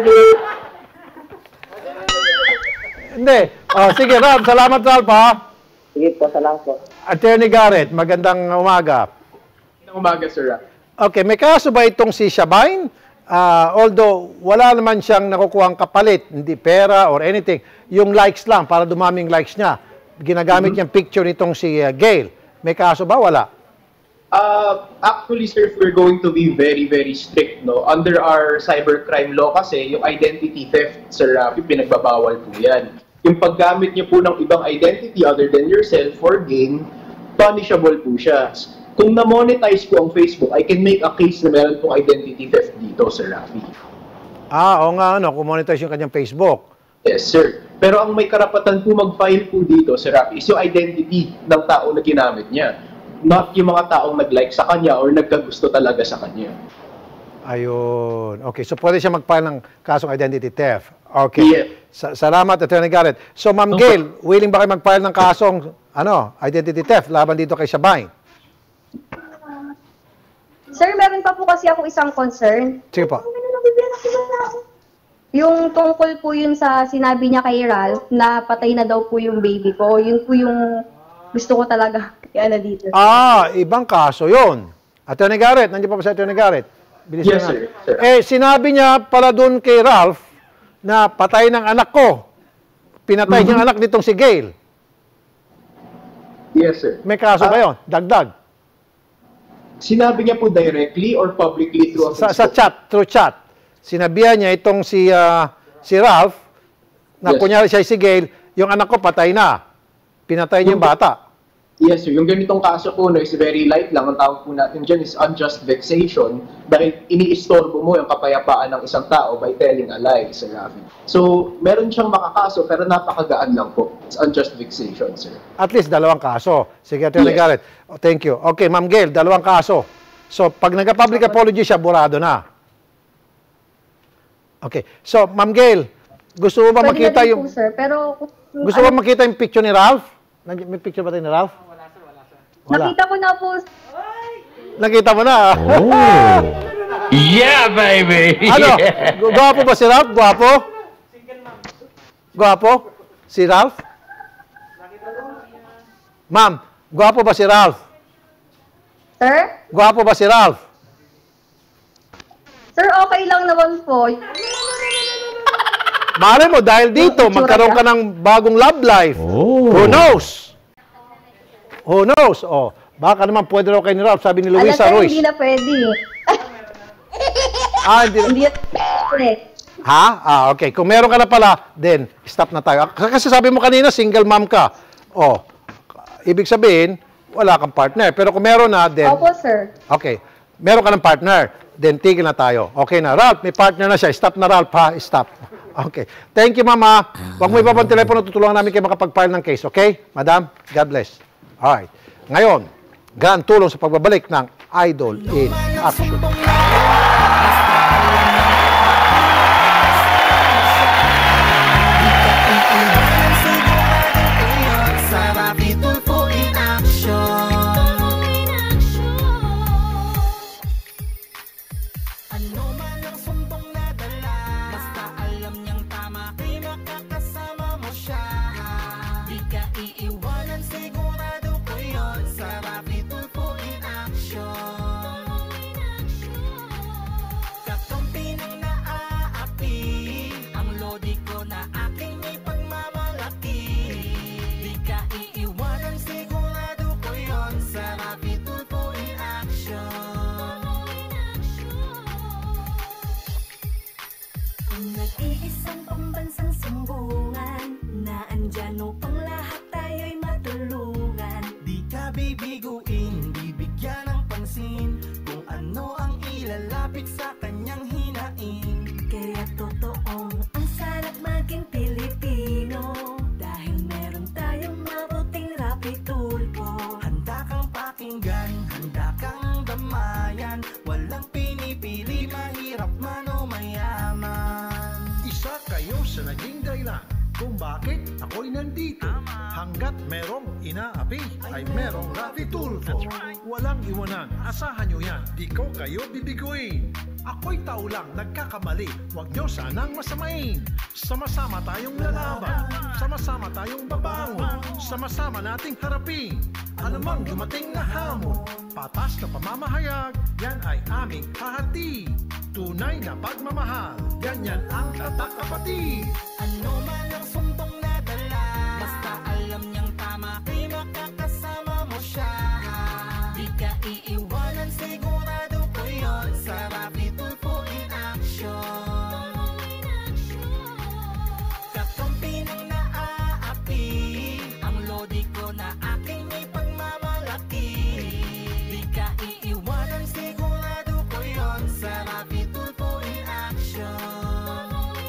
Hindi. Sige, Ralph, salamat Ralph ha.
Sige po, salamat po.
Attorney Garrett, magandang umaga.
Magandang umaga, sir.
Okay, may kaso ba itong si Shebain? Although wala naman siyang nakukuhang kapalit, hindi pera or anything, yung likes lang, para dumaming likes niya. Ginagamit niyang picture nitong si Gail. May kaso ba? Wala.
Actually, sir, we're going to be very, very strict, no? Under our cybercrime law kasi, yung identity theft, sir, pinagbabawal po yan. Yung paggamit niyo po ng ibang identity other than yourself for gain, punishable po siya. Kung na-monetize po ang Facebook, I can make a case na meron pong identity theft dito, Sir Rafi.
Oo nga, kung monetize yung kanyang Facebook.
Yes, sir. Pero ang may karapatan po mag-file po dito, Sir Rafi, is yung identity ng tao na ginamit niya. Not yung mga taong nag-like sa kanya or nagkagusto talaga sa kanya.
Ayun. Okay, so pwede siya mag-file ng kasong identity theft. Okay.
Yeah.
Salamat, Attorney Garrett. So, Ma'am Gail, willing ba kayo mag-file ng kasong identity theft laban dito kay Shebain?
Sir, meron pa po kasi ako isang concern.
Sige po.
Yung tungkol po yun sa sinabi niya kay Ralph na patay na daw po yung baby ko. Yun po yung gusto ko talaga. Dito.
Ibang kaso yun. Attorney Garrett, nandiyan pa ba si Attorney Garrett? Bilis
yes,
na.
sir.
Sinabi niya pala doon kay Ralph na patay ng anak ko. Pinatay niyang anak nitong si Gail.
Yes, sir.
May kaso ba yun? Dagdag.
Sinabi niya po directly or publicly through
sa chat, through chat. Sinabihan niya itong si Ralph na kunyari siya si Gail, yung anak ko patay na. Pinatay niya yung bata.
Yes, sir. Yung ganitong kaso po is very light lang. Ang tawag po natin dyan is unjust vexation dahil iniistorbo mo yung kapayapaan ng isang tao by telling a lie, Sir Rafi. So, meron siyang makakaso pero napakagaan lang po. It's unjust vexation, sir. At least 2 kaso. Sige, Attorney Garrett. Oh, thank you. Okay, Ma'am Gail, 2 kaso. So, pag nagka-public apology siya, burado na. Okay. So, Ma'am Gail, gusto mo ba makita yung...
Po, sir, pero...
Gusto mo makita yung picture ni Ralph? May picture ba tayo ni Ralph? Wala.
Nakita ko na po.
Nakita mo na.
Oh. Yeah, baby!
Ano? Gwapo ba si Ralph? Gwapo? Gwapo? Si Ralph? Ma'am, gwapo ba si Ralph?
Sir?
Gwapo ba si Ralph?
Sir, okay lang naman po.
Mali mo, dahil dito, magkaroon ka ng bagong love life.
Oh.
Who knows? Who knows? Oh, baka naman pwede raw kay ni Ralph, sabi ni Luisa
Sir,
Ruiz.
hindi na pwede.
Hindi na. Ha? Okay. Kung meron ka na pala, then stop na tayo. Kasi sabi mo kanina, single mom ka. Oh, ibig sabihin, wala kang partner. Pero kung meron na, then...
Opo, sir.
Okay. Meron ka ng partner, then tigil na tayo. Okay na. Ralph, may partner na siya. Stop na, Ralph, ha? Stop. Okay. Thank you, Mama. Huwag mo ibabang telepono, tutulungan namin kayo makapag-file ng case. Okay? Madam, God bless. Alright. Ngayon, grand tulong sa pagbabalik ng Idol in Action.
Nag-iisang pambansang sumbungan na andyan upang lahat tayo'y matulungan. Di ka bibiguin, bibigyan ng pansin kung ano ang ilalapit sa kanyang hinain. Kaya totoong ang sarap maging Pilipino dahil meron tayong mabuting Rapi Tulfo. Handa kang pakinggan, handa kang damayan, walang pinipili, mahirap man o mayaman.
Isa kayo sa naging dahilan kung bakit ako'y nandito. Hanggat merong inaapi ay merong Rapi Tulfo. Walang iwanan, asahan nyo yan, di ko kayo bibiguin. Ako'y tao lang nagkakamali, huwag nyo sanang masamain. Sama-sama tayong lalaban, sama-sama tayong babangon, sama-sama nating harapin anumang dumating na hamon. Patas na pamamahayag, yan ay aming hahati. Tunay na pagmamahal, ganyan ang tatak kapatid.
Ano man ang sumbong na dala, basta alam niyang tama, kay makakasama mo siya. Di ka iiwanan, sigurado ko yun, sa Rapi Tulfo in action. Kakampi ng naaapi, ang lodi ko na aking may pagmamalaki. Di ka iiwanan, sigurado ko yun, sa Rapi Tulfo in action.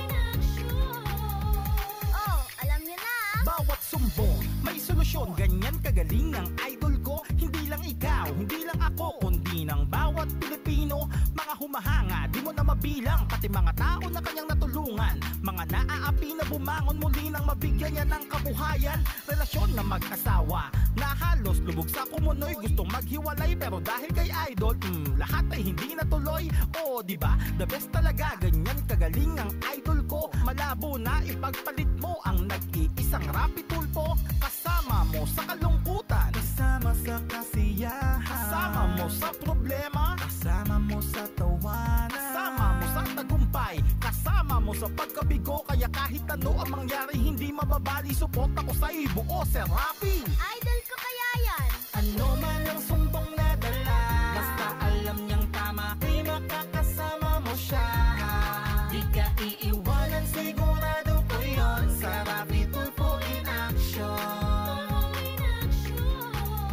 Oh, alam niyo na.
Bawat sumbong, may solusyon, ganyan kagaling ang idol ko. Hindi lang ikaw, hindi lang ako, kundi ng bawat Pilipino. Mga humahanga, di mo na mabilang, pati mga tao na kanyang natulungan. Mga naaapi na bumangon muli nang mabigyan niya ng kabuhayan. Relasyon na mag-asawa, na halos lubog sa kumunoy. Gustong maghiwalay pero dahil kay idol, lahat ay hindi natuloy. O diba, the best talaga, ganyan kagaling ang idol ko. Malabo na ipagpalit mo ang nag-iisang Rapi Tulfo. Kasama mo sa kalungkutan, kasama sa kasiyahan, kasama mo sa problema, kasama mo sa tawanan, kasama mo sa tagumpay, kasama mo sa pagkabigo. Kaya kahit ano ang mangyari, hindi mababali. Support ako sa buo, Sir Rapi.
Idol ko kaya yan.
Ano man ang sumbong na dala, basta alam niyang tama, kay makakasama mo siya. Di ka iiwanan, sigurado ko yun, sa Rapi Tulfo in action.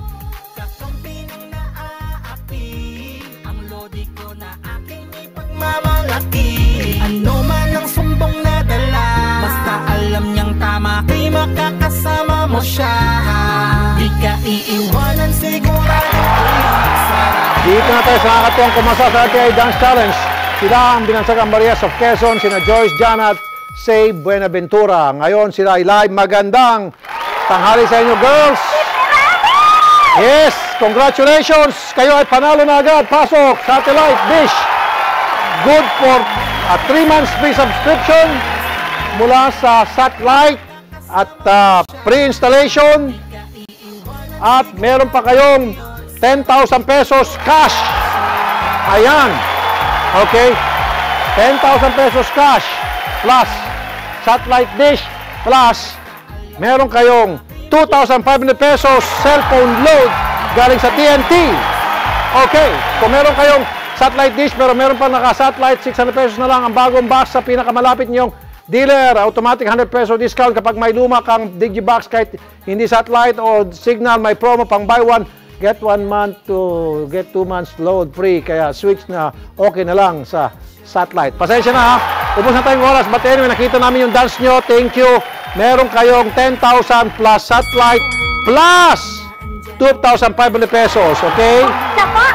makakasama mo siya. Di ka iiwanan, sigurado
Dito na tayo sa nakakatuwang kumasa sa RTI Dance Challenge. Sila ang Binansagang Marias of Quezon, sina Joyce Jan at Say Buenaventura. Ngayon sila ay live. Magandang tanghali sa inyo, girls! Yes! Congratulations! Kayo ay panalo na agad. Pasok! Satellite dish! Good for a 3 months free subscription mula sa Satellite at pre-installation. At meron pa kayong 10,000 pesos cash. Ayan. Okay. 10,000 pesos cash plus satellite dish plus meron kayong 2,500 pesos cellphone load galing sa TNT. Okay. Kung meron kayong satellite dish pero meron pa naka-satellite, 600 pesos na lang ang bagong box sa pinakamalapit niyong dealer. Automatic 100 peso discount kapag may luma kang Digibox kahit hindi satellite o signal. May promo pang buy one get 1 month to get 2 months load free. Kaya switch na okay na lang sa satellite. Pasensya na ha. Ubus na tayong oras. But anyway, nakita namin yung dance nyo. Thank you. Meron kayong 10,000 plus satellite plus 2,500 pesos. Okay?
Napa!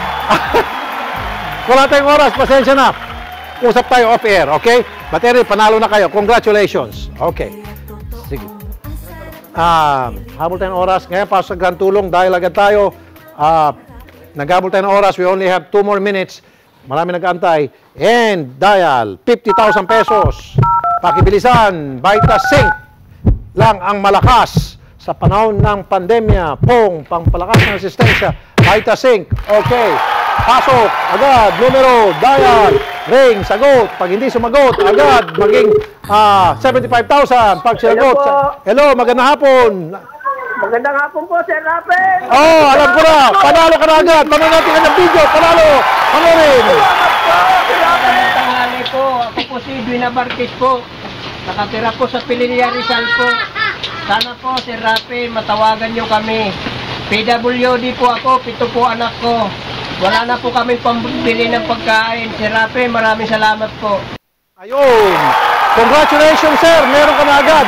Wala tayong oras. Pasensya na. Usap tayo off-air. Okay? But anyway, panalo na kayo. Congratulations. Okay. Sige. Habol tayo ng oras. Ngayon, pasok sa Grand Tulong dahil agad tayo. Naghabol tayo ng oras. We only have 2 more minutes. Marami nag-antay. And dial 50,000 pesos. Pakibilisan. Vita Sync lang ang malakas sa panahon ng pandemya. Pangpalakas ng resistensya. Vita Sync. Okay. Pasok. Agad. Numero. Dial. Ring. Sagot. Pag hindi sumagot, agad. Maging 75,000. Pag sinagot. Hello. Magandang hapon.
Magandang hapon po, Sir Rafael.
Oh, alam ko na. Panalo ka na agad. Panood natin ka ng video. Panalo. Panoodin.
Magandang tanghali po. Ako po si Edwin Abarquez po. Nakatira po sa Pililia Rizal po. Sana po, Sir Rafael, matawagan nyo kami. PWD po ako. 7 po anak ko. Wala na po kami pambili ng pagkain. Sir Rafael, maraming salamat po.
Ayun. Congratulations, sir. Meron ka na agad.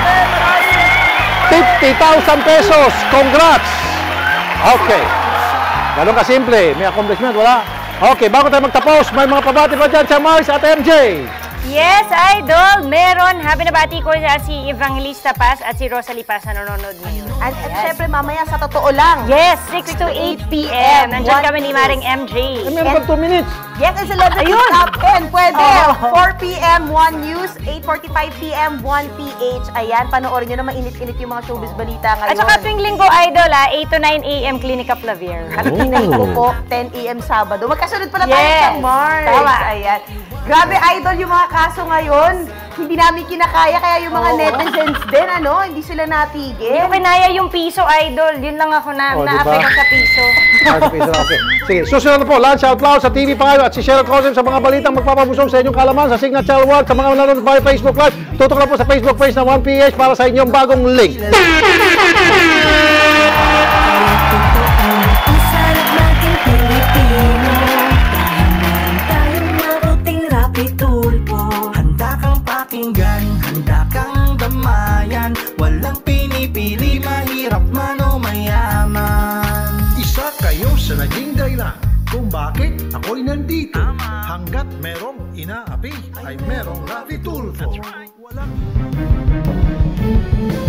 50,000 pesos. Congrats. Okay. Ganun ka simple. May accomplishment, wala? Okay, bago tayo magtapos, may mga pabati pa dyan sa Mars at MJ.
Yes, Idol! Meron. Happy na bati ko si Evangelista Paz at si Rosalie Paz na nanonood ngayon.
At syempre mamaya sa totoo lang.
Yes, 6 to 8 p.m. Nandiyan kami ni Maring MJ.
Meron pa 2 minutes.
Yes, and celebrity top 10. Pwede. 4 p.m. 1 News, 8:45 p.m. 1 PH. Ayan, panoorin nyo na mainit-init yung mga showbiz balita ngayon.
At saka tuwing linggo, Idol, 8 to 9 a.m. Clinica Flavier.
At linggo po, 10 a.m. Sabado. Magkasunod pala tayo sa Mars.
Tama.
Ayan. Grabe, Idol, yung mga kaso ngayon. Hindi namin kinakaya, kaya yung mga netizens din, hindi sila natigil.
Hindi ko kinaya yung piso, Idol. Yun lang ako na-affect sa piso.
Okay. Sige, susunod na po. Lunch Out Loud sa TV pa kayo at si Cheryl Cosem sa mga balitang magpapabusong sa inyong kalaman sa Signature World sa mga nanonood via Facebook Live. Tutok na po sa Facebook page ng 1PH para sa inyong bagong link.
Handa kang damayan, walang pinipili, mahirap man o mayaman.
Isa kayo sa naging dahilan kung bakit ako'y nandito. Hanggat merong inaapi ay merong Rafi Tulfo. Walang